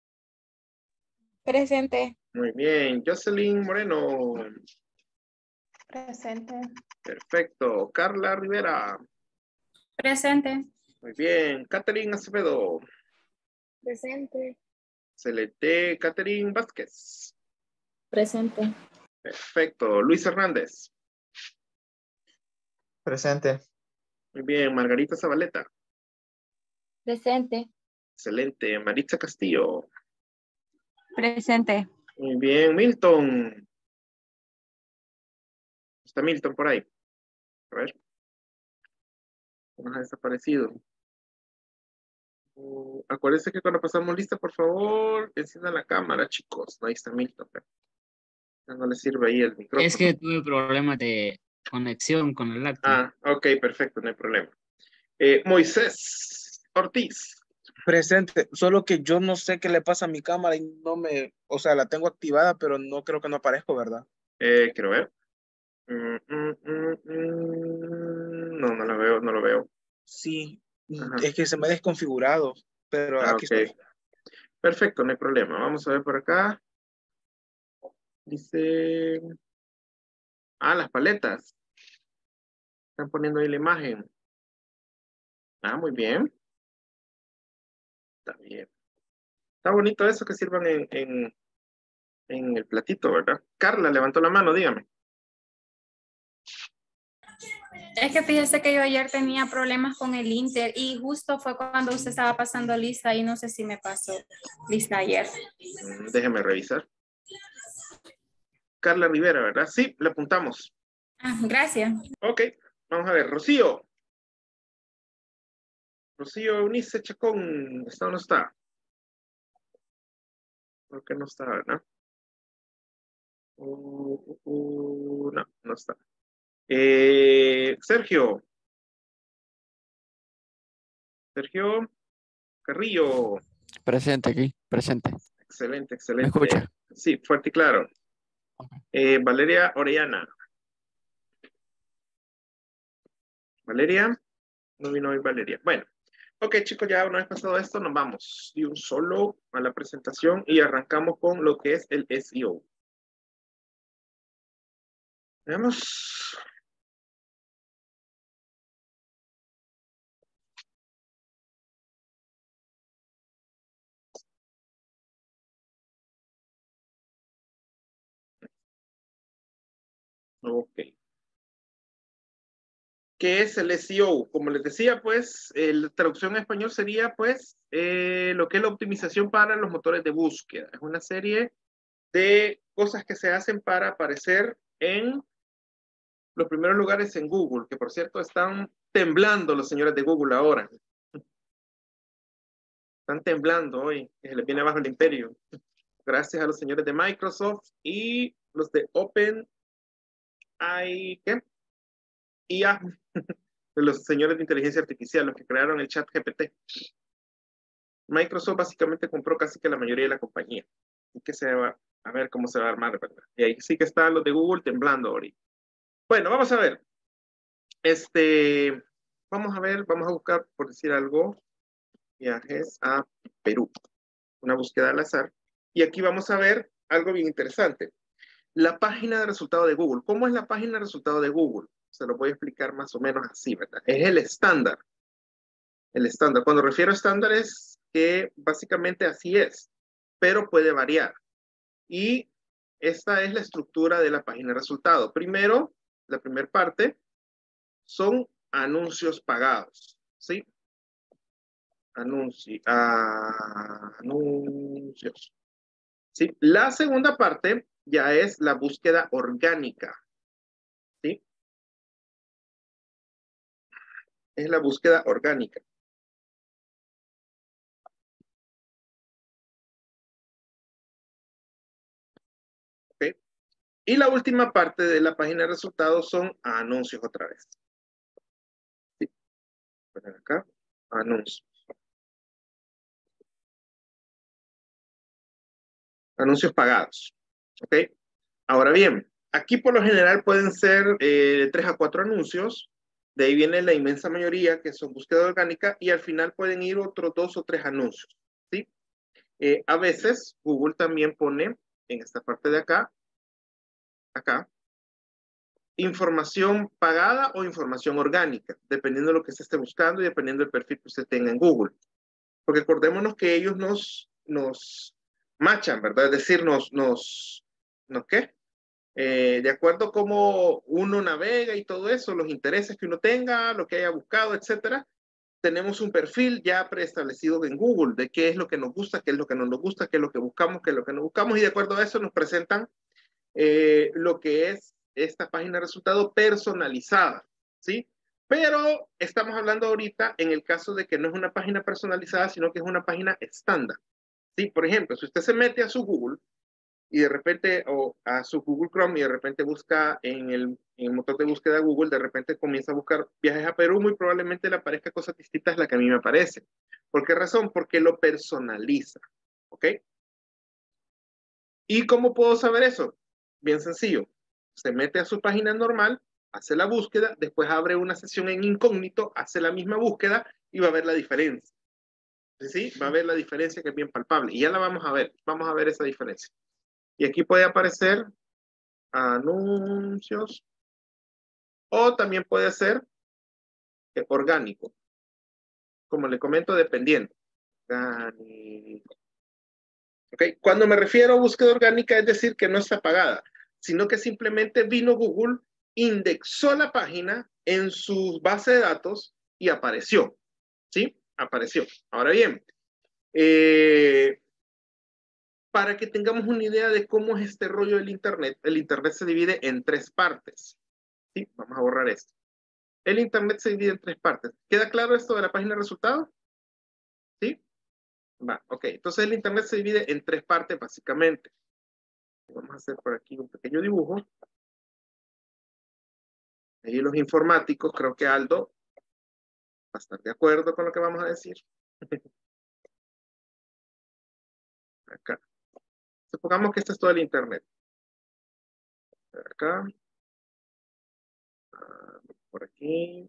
[SPEAKER 2] Presente.
[SPEAKER 1] Muy bien. Jocelyn Moreno.
[SPEAKER 2] Presente.
[SPEAKER 1] Perfecto. Carla Rivera.
[SPEAKER 2] Presente.
[SPEAKER 1] Muy bien. Catherine Acevedo.
[SPEAKER 2] Presente.
[SPEAKER 1] Excelente. Catherine Vázquez.
[SPEAKER 2] Presente.
[SPEAKER 1] Perfecto. Luis Hernández.
[SPEAKER 5] Presente.
[SPEAKER 1] Muy bien. Margarita Zabaleta.
[SPEAKER 2] Presente.
[SPEAKER 1] Excelente. Maritza Castillo.
[SPEAKER 3] Presente.
[SPEAKER 1] Muy bien. Milton. Está Milton por ahí. A ver. Nos ha desaparecido. Acuérdense que cuando pasamos lista, por favor, enciendan la cámara, chicos. No, ahí está Milton. Ya no le sirve ahí el micrófono.
[SPEAKER 8] Es que tuve problemas de conexión con el lácteo.
[SPEAKER 1] Ah, ok, perfecto, no hay problema. Moisés Ortiz.
[SPEAKER 6] Presente, solo que yo no sé qué le pasa a mi cámara y no me, o sea, la tengo activada, pero no creo que no aparezco, ¿verdad?
[SPEAKER 1] Quiero ver. No, no lo veo, no lo veo.
[SPEAKER 6] Sí,
[SPEAKER 1] Ajá.
[SPEAKER 6] es que se me ha desconfigurado, pero aquí
[SPEAKER 1] Ok.
[SPEAKER 6] estoy.
[SPEAKER 1] Perfecto, no hay problema. Vamos a ver por acá. Dice... Ah, las paletas. Están poniendo ahí la imagen. Ah, muy bien. Está bien. Está bonito eso que sirvan en el platito, ¿verdad? Carla levantó la mano, dígame.
[SPEAKER 9] Es que fíjese que yo ayer tenía problemas con el Inter y justo fue cuando usted estaba pasando lista y no sé si me pasó lista ayer.
[SPEAKER 1] Déjeme revisar. Carla Rivera, ¿verdad? Sí, le apuntamos.
[SPEAKER 9] Ah, gracias.
[SPEAKER 1] Ok, vamos a ver. Rocío. Rocío Eunice Chacón. ¿Está o no está? ¿Por qué no está, verdad? No, no está. Sergio. Sergio Carrillo.
[SPEAKER 10] Presente aquí, presente.
[SPEAKER 1] Excelente,
[SPEAKER 10] ¿Me
[SPEAKER 1] excelente.
[SPEAKER 10] escucha?
[SPEAKER 1] Sí, fuerte y claro.
[SPEAKER 10] Okay.
[SPEAKER 1] Valeria Orellana. Valeria. No vino hoy Valeria. Bueno, ok chicos, ya una vez pasado esto, nos vamos de un solo a la presentación y arrancamos con lo que es el SEO. Veamos. Ok. ¿Qué es el SEO? Como les decía, pues, la traducción en español sería, pues, lo que es la optimización para los motores de búsqueda. Es una serie de cosas que se hacen para aparecer en los primeros lugares en Google, que por cierto están temblando los señores de Google ahora. Están temblando hoy, que se les viene abajo el imperio. Gracias a los señores de Microsoft y los de Open ¿qué? IA, de los señores de inteligencia artificial, los que crearon el chat GPT. Microsoft básicamente compró casi que la mayoría de la compañía. Y que se va a ver cómo se va a armar, ¿verdad? Y ahí sí que están los de Google temblando ahorita. Bueno, vamos a ver. Vamos a ver, vamos a buscar, por decir algo, viajes a Perú. una búsqueda al azar. Y aquí vamos a ver algo bien interesante. La página de resultado de Google. ¿Cómo es la página de resultado de Google? Se lo voy a explicar más o menos así, ¿verdad? Es el estándar. El estándar. Cuando refiero a estándar es que básicamente así es, pero puede variar. Y esta es la estructura de la página de resultado. Primero, la primera parte son anuncios pagados, ¿sí? Anuncios. ¿Sí? La segunda parte ya es la búsqueda orgánica, ¿sí? Es la búsqueda orgánica. ¿Ok? Y la última parte de la página de resultados son anuncios otra vez. ¿Sí? Poner acá, anuncios. Anuncios pagados. ¿Ok? Ahora bien, aquí por lo general pueden ser 3 a 4 anuncios. De ahí viene la inmensa mayoría que son búsqueda orgánica y al final pueden ir otros 2 o 3 anuncios. ¿Sí? A veces Google también pone en esta parte de acá, información pagada o información orgánica, dependiendo de lo que se esté buscando y dependiendo del perfil que usted tenga en Google. Porque acordémonos que ellos nos machan, ¿verdad? Es decir, ¿qué? De acuerdo a cómo uno navega y todo eso, los intereses que uno tenga, lo que haya buscado, etcétera, tenemos un perfil ya preestablecido en Google de qué es lo que nos gusta, qué es lo que no nos gusta, qué es lo que buscamos, qué es lo que no buscamos, y de acuerdo a eso nos presentan lo que es esta página de resultado personalizada, ¿sí? Pero estamos hablando ahorita en el caso de que no es una página personalizada, sino que es una página estándar, ¿sí? Por ejemplo, si usted se mete a su Google y de repente, o a su Google Chrome y de repente busca en el motor de búsqueda de Google, de repente comienza a buscar viajes a Perú, muy probablemente le aparezca cosas distintas a las que a mí me aparecen. ¿Por qué razón? Porque lo personaliza, ¿ok? ¿Y cómo puedo saber eso? Bien sencillo. Se mete a su página normal, hace la búsqueda, después abre una sesión en incógnito, hace la misma búsqueda y va a ver la diferencia. ¿Sí? Va a ver la diferencia que es bien palpable. Y ya la vamos a ver. Vamos a ver esa diferencia. Y aquí puede aparecer anuncios o también puede ser orgánico. Como le comento, dependiendo. Orgánico. ¿Okay? Cuando me refiero a búsqueda orgánica, es decir, que no está pagada, sino que simplemente vino Google, indexó la página en su base de datos y apareció. ¿Sí? Apareció. Ahora bien, para que tengamos una idea de cómo es este rollo del Internet, el Internet se divide en 3 partes. ¿Sí? Vamos a borrar esto. El Internet se divide en 3 partes. ¿Queda claro esto de la página de resultados? ¿Sí? Va, ok. Entonces el Internet se divide en 3 partes básicamente. Vamos a hacer por aquí un pequeño dibujo. Ahí los informáticos, creo que Aldo va a estar de acuerdo con lo que vamos a decir. Acá. Supongamos que este es todo el Internet. Acá. Por aquí.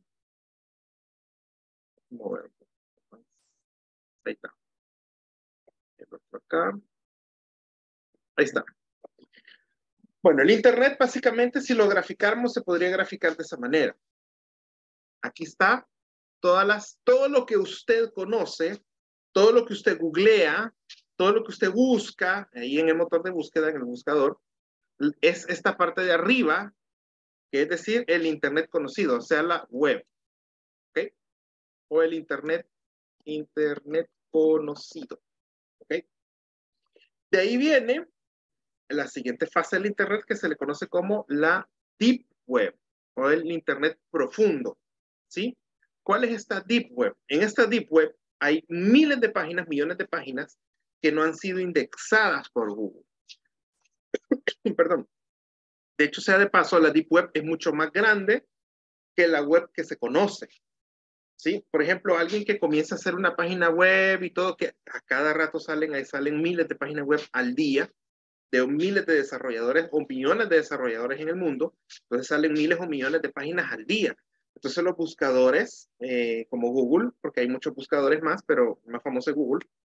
[SPEAKER 1] Mover. Ahí está. El otro acá. Ahí está. Bueno, el Internet básicamente si lo graficáramos se podría graficar de esa manera. Aquí está todo lo que usted conoce, todo lo que usted googlea, todo lo que usted busca ahí en el motor de búsqueda, en el buscador, es esta parte de arriba, que es decir, el Internet conocido, o sea, la web. ¿Ok? O el Internet conocido. ¿Ok? De ahí viene la siguiente fase del Internet que se le conoce como la Deep Web o el Internet profundo. ¿Sí? ¿Cuál es esta Deep Web? En esta Deep Web hay miles de páginas, millones de páginas que no han sido indexadas por Google. Perdón. De hecho, sea de paso, la Deep Web es mucho más grande que la web que se conoce. ¿Sí? Por ejemplo, alguien que comienza a hacer una página web y todo, que a cada rato ahí salen miles de páginas web al día, de miles de desarrolladores o millones de desarrolladores en el mundo, entonces salen miles o millones de páginas al día. Entonces los buscadores, como Google, porque hay muchos buscadores más, pero más famoso es Google,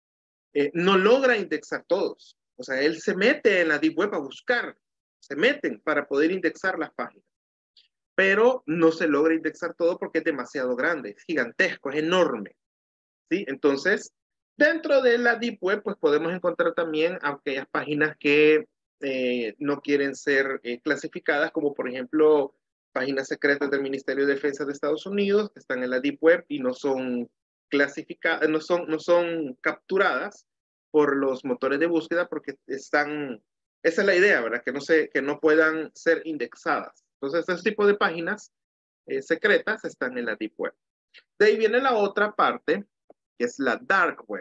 [SPEAKER 1] no logra indexar todos. O sea, él se mete en la Deep Web a buscar, se meten para poder indexar las páginas. Pero no se logra indexar todo porque es demasiado grande, es gigantesco, es enorme. ¿Sí? Entonces, dentro de la Deep Web, pues podemos encontrar también aquellas páginas que no quieren ser clasificadas, como por ejemplo, páginas secretas del Ministerio de Defensa de Estados Unidos, que están en la Deep Web y no son clasificadas, no son capturadas por los motores de búsqueda porque están, esa es la idea, ¿verdad? Que no puedan ser indexadas. Entonces, este tipo de páginas secretas están en la Deep Web. De ahí viene la otra parte, que es la Dark Web.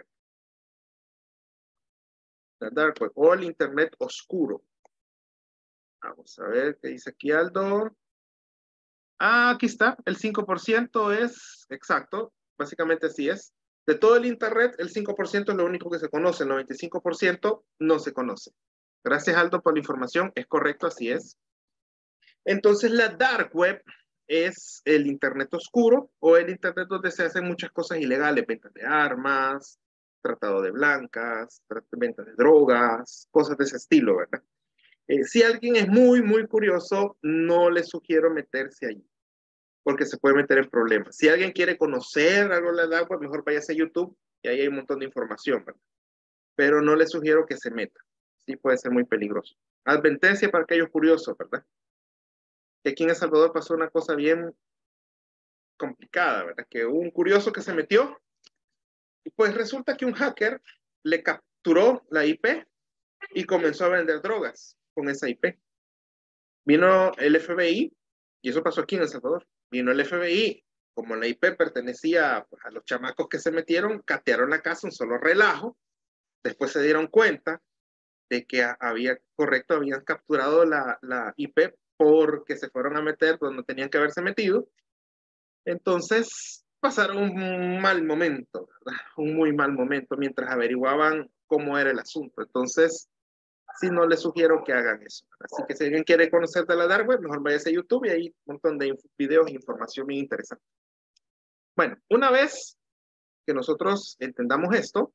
[SPEAKER 1] La Dark Web o el Internet oscuro. Vamos a ver qué dice aquí Aldo. Ah, aquí está. El 5% es exacto. Básicamente así es. De todo el Internet, el 5% es lo único que se conoce. El 95% no se conoce. Gracias, Aldo, por la información. Es correcto, así es. Entonces, la Dark Web es el Internet oscuro o el Internet donde se hacen muchas cosas ilegales, ventas de armas, tratado de blancas, venta de drogas, cosas de ese estilo, ¿verdad? Si alguien es muy, muy curioso, no le sugiero meterse allí, porque se puede meter en problemas. Si alguien quiere conocer algo de la Dark Web, mejor váyase a YouTube y ahí hay un montón de información, ¿verdad? Pero no le sugiero que se meta. Sí puede ser muy peligroso. Advertencia para aquellos curiosos, ¿verdad? Que aquí en El Salvador pasó una cosa bien complicada, ¿verdad? Que hubo un curioso que se metió y pues resulta que un hacker le capturó la IP y comenzó a vender drogas con esa IP. Vino el FBI, y eso pasó aquí en El Salvador, vino el FBI, como la IP pertenecía pues, a los chamacos que se metieron, catearon la casa, un solo relajo, después se dieron cuenta de que habían capturado la IP porque se fueron a meter donde tenían que haberse metido. Entonces pasaron un mal momento, ¿verdad? Un muy mal momento mientras averiguaban cómo era el asunto. Entonces, sí, no les sugiero que hagan eso. Así que si alguien quiere conocer de la Dark Web, mejor váyase a YouTube y hay un montón de videos e información bien interesante. Bueno, una vez que nosotros entendamos esto,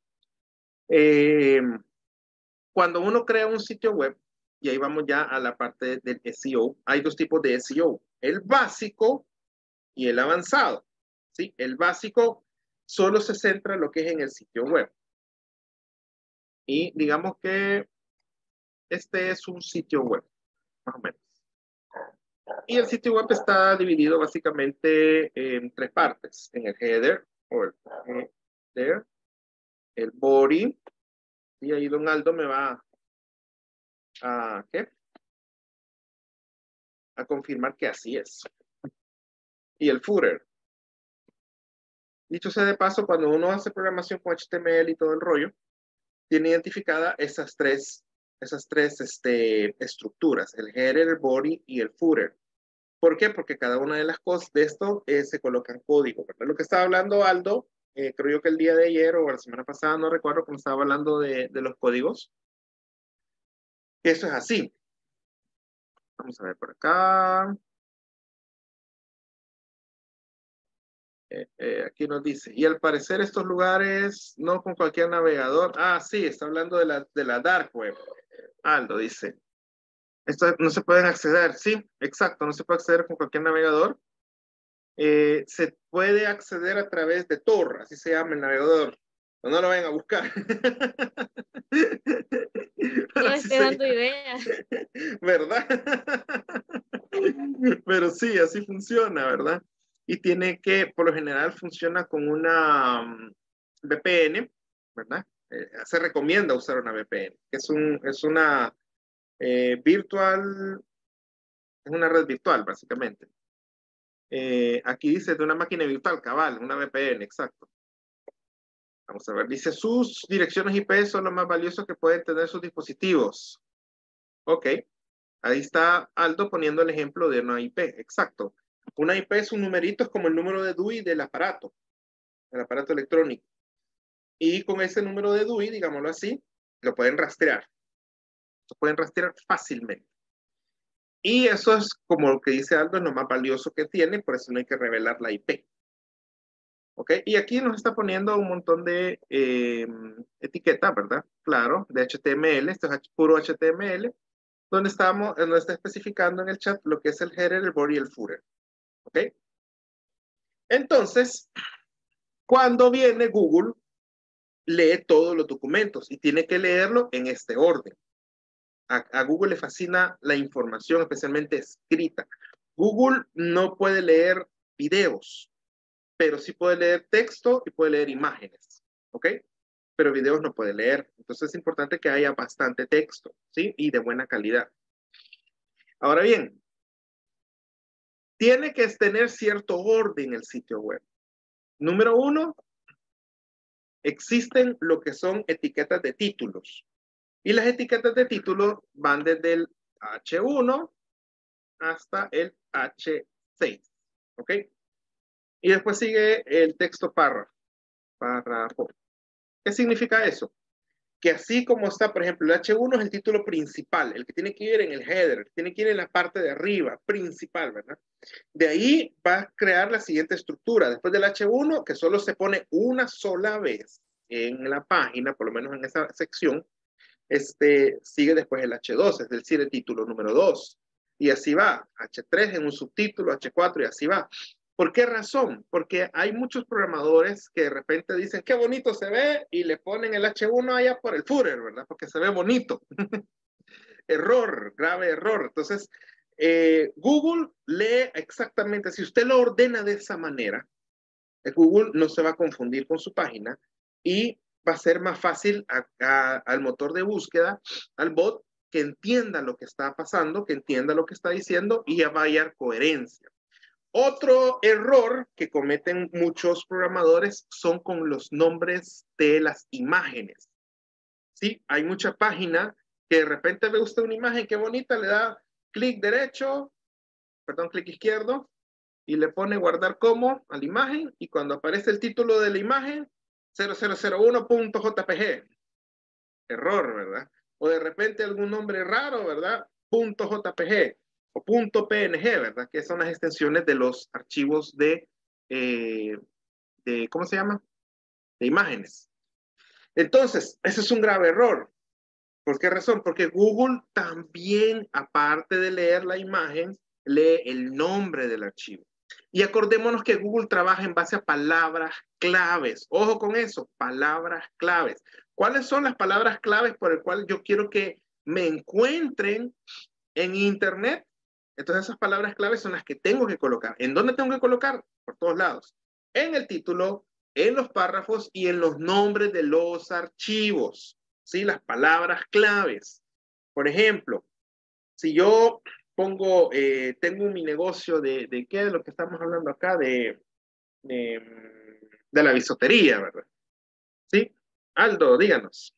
[SPEAKER 1] cuando uno crea un sitio web, y ahí vamos ya a la parte del SEO, hay dos tipos de SEO, el básico y el avanzado. ¿Sí? El básico solo se centra en lo que es en el sitio web. Y digamos que este es un sitio web, más o menos. Y el sitio web está dividido básicamente en tres partes. En el header, o el header, el body, y ahí don Aldo me va a, ¿qué? A confirmar que así es. Y el footer. Dicho sea de paso, cuando uno hace programación con HTML y todo el rollo, tiene identificada esas tres estructuras, el header, el body y el footer. ¿Por qué? Porque cada una de las cosas de esto se coloca en código, ¿verdad? Lo que estaba hablando Aldo, creo yo que el día de ayer o la semana pasada, no recuerdo, cuando estaba hablando de los códigos. Eso es así. Vamos a ver por acá. Aquí nos dice, y al parecer estos lugares no con cualquier navegador. Ah, sí, está hablando de la Dark Web. Aldo dice, esto no se pueden acceder. Sí, exacto, no se puede acceder con cualquier navegador. Se puede acceder a través de Tor, así se llama el navegador. No lo vayan a buscar.
[SPEAKER 2] No estoy dando ideas.
[SPEAKER 1] ¿Verdad? Pero sí, así funciona, ¿verdad? Y tiene que, por lo general, funciona con una VPN, ¿verdad? Se recomienda usar una VPN, que es una virtual, es una red virtual, básicamente. Aquí dice de una máquina virtual, cabal, una VPN, exacto. Vamos a ver, dice sus direcciones IP son lo más valioso que pueden tener sus dispositivos. Ok, ahí está Aldo poniendo el ejemplo de una IP, exacto. Una IP es un numerito, es como el número de DUI del aparato electrónico. Y con ese número de DUI, digámoslo así, lo pueden rastrear. Lo pueden rastrear fácilmente. Y eso es como lo que dice Aldo, es lo más valioso que tiene, por eso no hay que revelar la IP. ¿Ok? Y aquí nos está poniendo un montón de etiquetas, ¿verdad? Claro, de HTML, esto es puro HTML, donde está especificando en el chat lo que es el header, el body y el footer. ¿Ok? Entonces, cuando viene Google, lee todos los documentos y tiene que leerlo en este orden. A Google le fascina la información, especialmente escrita. Google no puede leer videos, pero sí puede leer texto y puede leer imágenes, ¿ok? Pero videos no puede leer. Entonces es importante que haya bastante texto, ¿sí? Y de buena calidad. Ahora bien, tiene que tener cierto orden el sitio web. Número uno, existen lo que son etiquetas de títulos. Y las etiquetas de título van desde el H1 hasta el H6, ¿ok? Y después sigue el texto párrafo. ¿Qué significa eso? Que así como está, por ejemplo, el H1 es el título principal, el que tiene que ir en el header, tiene que ir en la parte de arriba, principal, ¿verdad? De ahí va a crear la siguiente estructura. Después del H1, que solo se pone una sola vez en la página, por lo menos en esa sección, sigue después el H2, es decir, el título número 2. Y así va, H3 en un subtítulo, H4 y así va. ¿Por qué razón? Porque hay muchos programadores que de repente dicen, qué bonito se ve, y le ponen el H1 allá por el footer, ¿verdad? Porque se ve bonito. Error, grave error. Entonces, Google lee exactamente, si usted lo ordena de esa manera, Google no se va a confundir con su página y va a ser más fácil al motor de búsqueda, al bot, que entienda lo que está pasando, que entienda lo que está diciendo y ya va a hallar coherencia. Otro error que cometen muchos programadores son con los nombres de las imágenes. Sí, hay mucha página que de repente ve usted una imagen, qué bonita, le da clic derecho, perdón, clic izquierdo, y le pone guardar como a la imagen, y cuando aparece el título de la imagen, 0001.jpg. Error, ¿verdad? O de repente algún nombre raro, ¿verdad? .jpg o .png, ¿verdad? Que son las extensiones de los archivos ¿cómo se llama? De imágenes. Entonces, ese es un grave error. ¿Por qué razón? Porque Google también, aparte de leer la imagen, lee el nombre del archivo. Y acordémonos que Google trabaja en base a palabras claves. Ojo con eso, palabras claves. ¿Cuáles son las palabras claves por las cuales yo quiero que me encuentren en Internet? Entonces esas palabras claves son las que tengo que colocar. ¿En dónde tengo que colocar? Por todos lados. En el título, en los párrafos y en los nombres de los archivos. ¿Sí? Las palabras claves. Por ejemplo, si yo tengo mi negocio ¿de qué es lo que estamos hablando acá? De la bisutería, ¿verdad? ¿Sí? Aldo, díganos.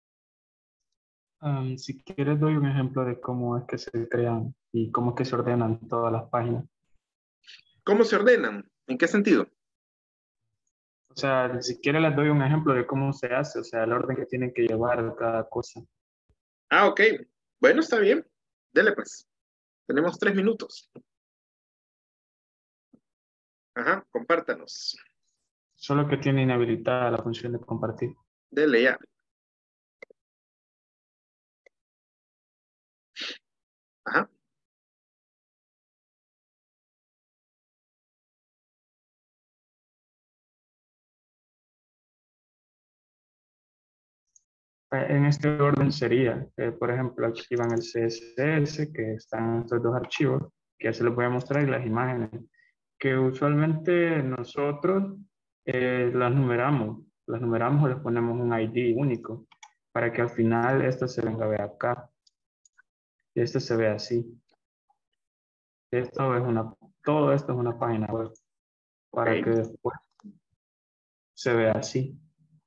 [SPEAKER 7] Si quieres doy un ejemplo de cómo es que se crean y cómo es que se ordenan todas las páginas.
[SPEAKER 1] ¿Cómo se ordenan? ¿En qué sentido?
[SPEAKER 7] O sea, si quieres les doy un ejemplo de cómo se hace, o sea, el orden que tienen que llevar cada cosa.
[SPEAKER 1] Ah, ok. Bueno, está bien. Dele pues. Tenemos 3 minutos. Ajá, compártanos.
[SPEAKER 7] Solo que tiene inhabilitada la función de compartir.
[SPEAKER 1] Dele ya. Ajá.
[SPEAKER 7] En este orden sería, por ejemplo, aquí van el CSS, que están estos dos archivos, que ya se los voy a mostrar, y las imágenes, que usualmente nosotros las numeramos o les ponemos un ID único, para que al final esto se venga a ver acá, y esto se ve así. Todo esto es una página web, para
[SPEAKER 1] Ok.
[SPEAKER 7] que después se vea así.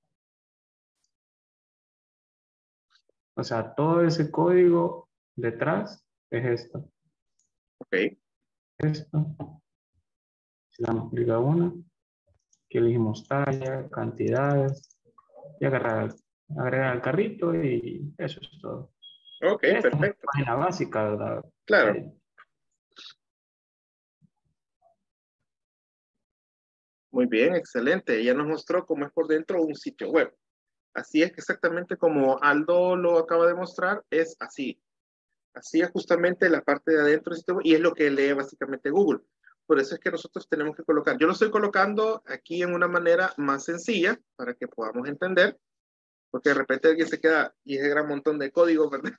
[SPEAKER 7] O sea, todo ese código detrás es esto.
[SPEAKER 1] Ok.
[SPEAKER 7] Esto. Si le damos clic a una, que elegimos talla, cantidades, y agregar al carrito, y eso es todo.
[SPEAKER 1] Ok,
[SPEAKER 7] Esta es una
[SPEAKER 1] perfecto.
[SPEAKER 7] página básica, ¿verdad?
[SPEAKER 1] Claro. Muy bien, excelente. Ella nos mostró cómo es por dentro un sitio web. Así es que exactamente como Aldo lo acaba de mostrar, es así. Así es justamente la parte de adentro del sitio web y es lo que lee básicamente Google. Por eso es que nosotros tenemos que colocar. Yo lo estoy colocando aquí en una manera más sencilla para que podamos entender. Porque de repente alguien se queda y ese gran montón de código, ¿verdad?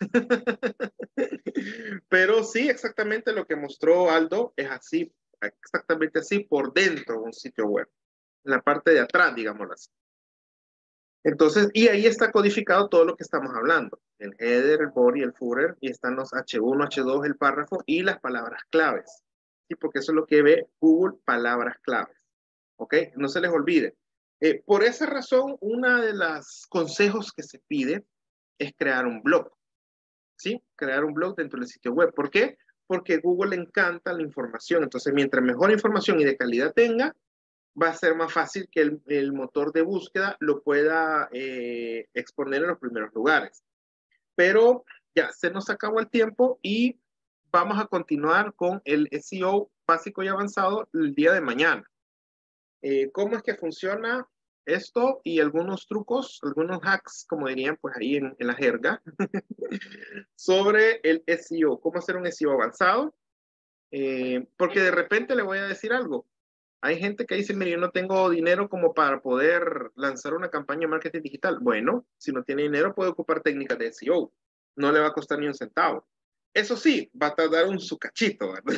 [SPEAKER 1] Pero sí, exactamente lo que mostró Aldo es así, exactamente así por dentro de un sitio web. En la parte de atrás, digámoslo así. Entonces, y ahí está codificado todo lo que estamos hablando. El header, el body, el footer, y están los H1, H2, el párrafo y las palabras claves. Sí, porque eso es lo que ve Google, palabras claves. ¿Ok? No se les olvide. Por esa razón, una de los consejos que se pide es crear un blog. ¿Sí? Crear un blog dentro del sitio web. ¿Por qué? Porque Google le encanta la información. Entonces, mientras mejor información y de calidad tenga, va a ser más fácil que el motor de búsqueda lo pueda exponer en los primeros lugares. Pero ya, se nos acabó el tiempo y vamos a continuar con el SEO básico y avanzado el día de mañana. ¿Cómo es que funciona esto? Y algunos trucos, algunos hacks, como dirían pues ahí en la jerga, sobre el SEO. ¿Cómo hacer un SEO avanzado? Porque de repente le voy a decir algo. Hay gente que dice, mire, yo no tengo dinero como para poder lanzar una campaña de marketing digital. Bueno, si no tiene dinero, puede ocupar técnicas de SEO. No le va a costar ni un centavo. Eso sí, va a tardar un su cachito, ¿verdad?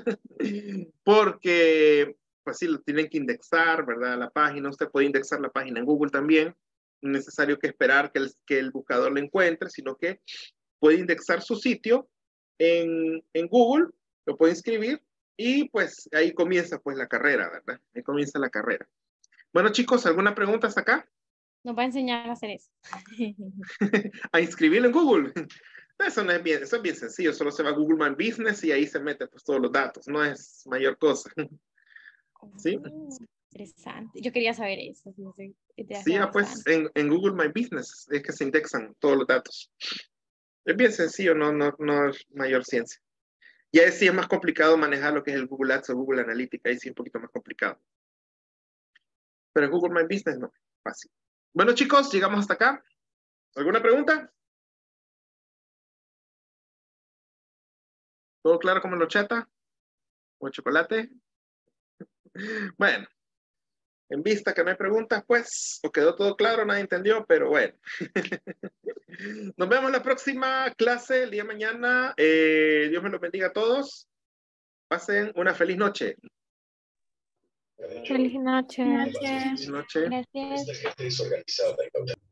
[SPEAKER 1] Porque, pues sí, lo tienen que indexar, ¿verdad? La página. Usted puede indexar la página en Google también. No es necesario que esperar que el buscador lo encuentre, sino que puede indexar su sitio en Google, lo puede inscribir y pues ahí comienza pues la carrera, ¿verdad? Ahí comienza la carrera. Bueno, chicos, ¿alguna pregunta hasta acá?
[SPEAKER 2] Nos va a enseñar a hacer eso.
[SPEAKER 1] A inscribirlo en Google. Eso no es bien, eso es bien sencillo, solo se va a Google My Business y ahí se mete pues todos los datos, no es mayor cosa. ¿Sí?
[SPEAKER 2] Interesante. Yo quería saber eso.
[SPEAKER 1] Sí, pues en Google My Business es que se indexan todos los datos. Es bien sencillo, no es mayor ciencia. Ya sí es más complicado manejar lo que es el Google Ads o Google Analytics, ahí sí es un poquito más complicado. Pero en Google My Business no, fácil. Bueno, chicos, llegamos hasta acá. ¿Alguna pregunta? ¿Todo claro como lo chata? ¿O chocolate? Bueno, en vista que no hay preguntas, pues, o quedó todo claro, nadie entendió, pero bueno. Nos vemos en la próxima clase el día de mañana. Dios me los bendiga a todos. Pasen una feliz noche.
[SPEAKER 3] Feliz noche.
[SPEAKER 1] Feliz noche.
[SPEAKER 3] Gracias.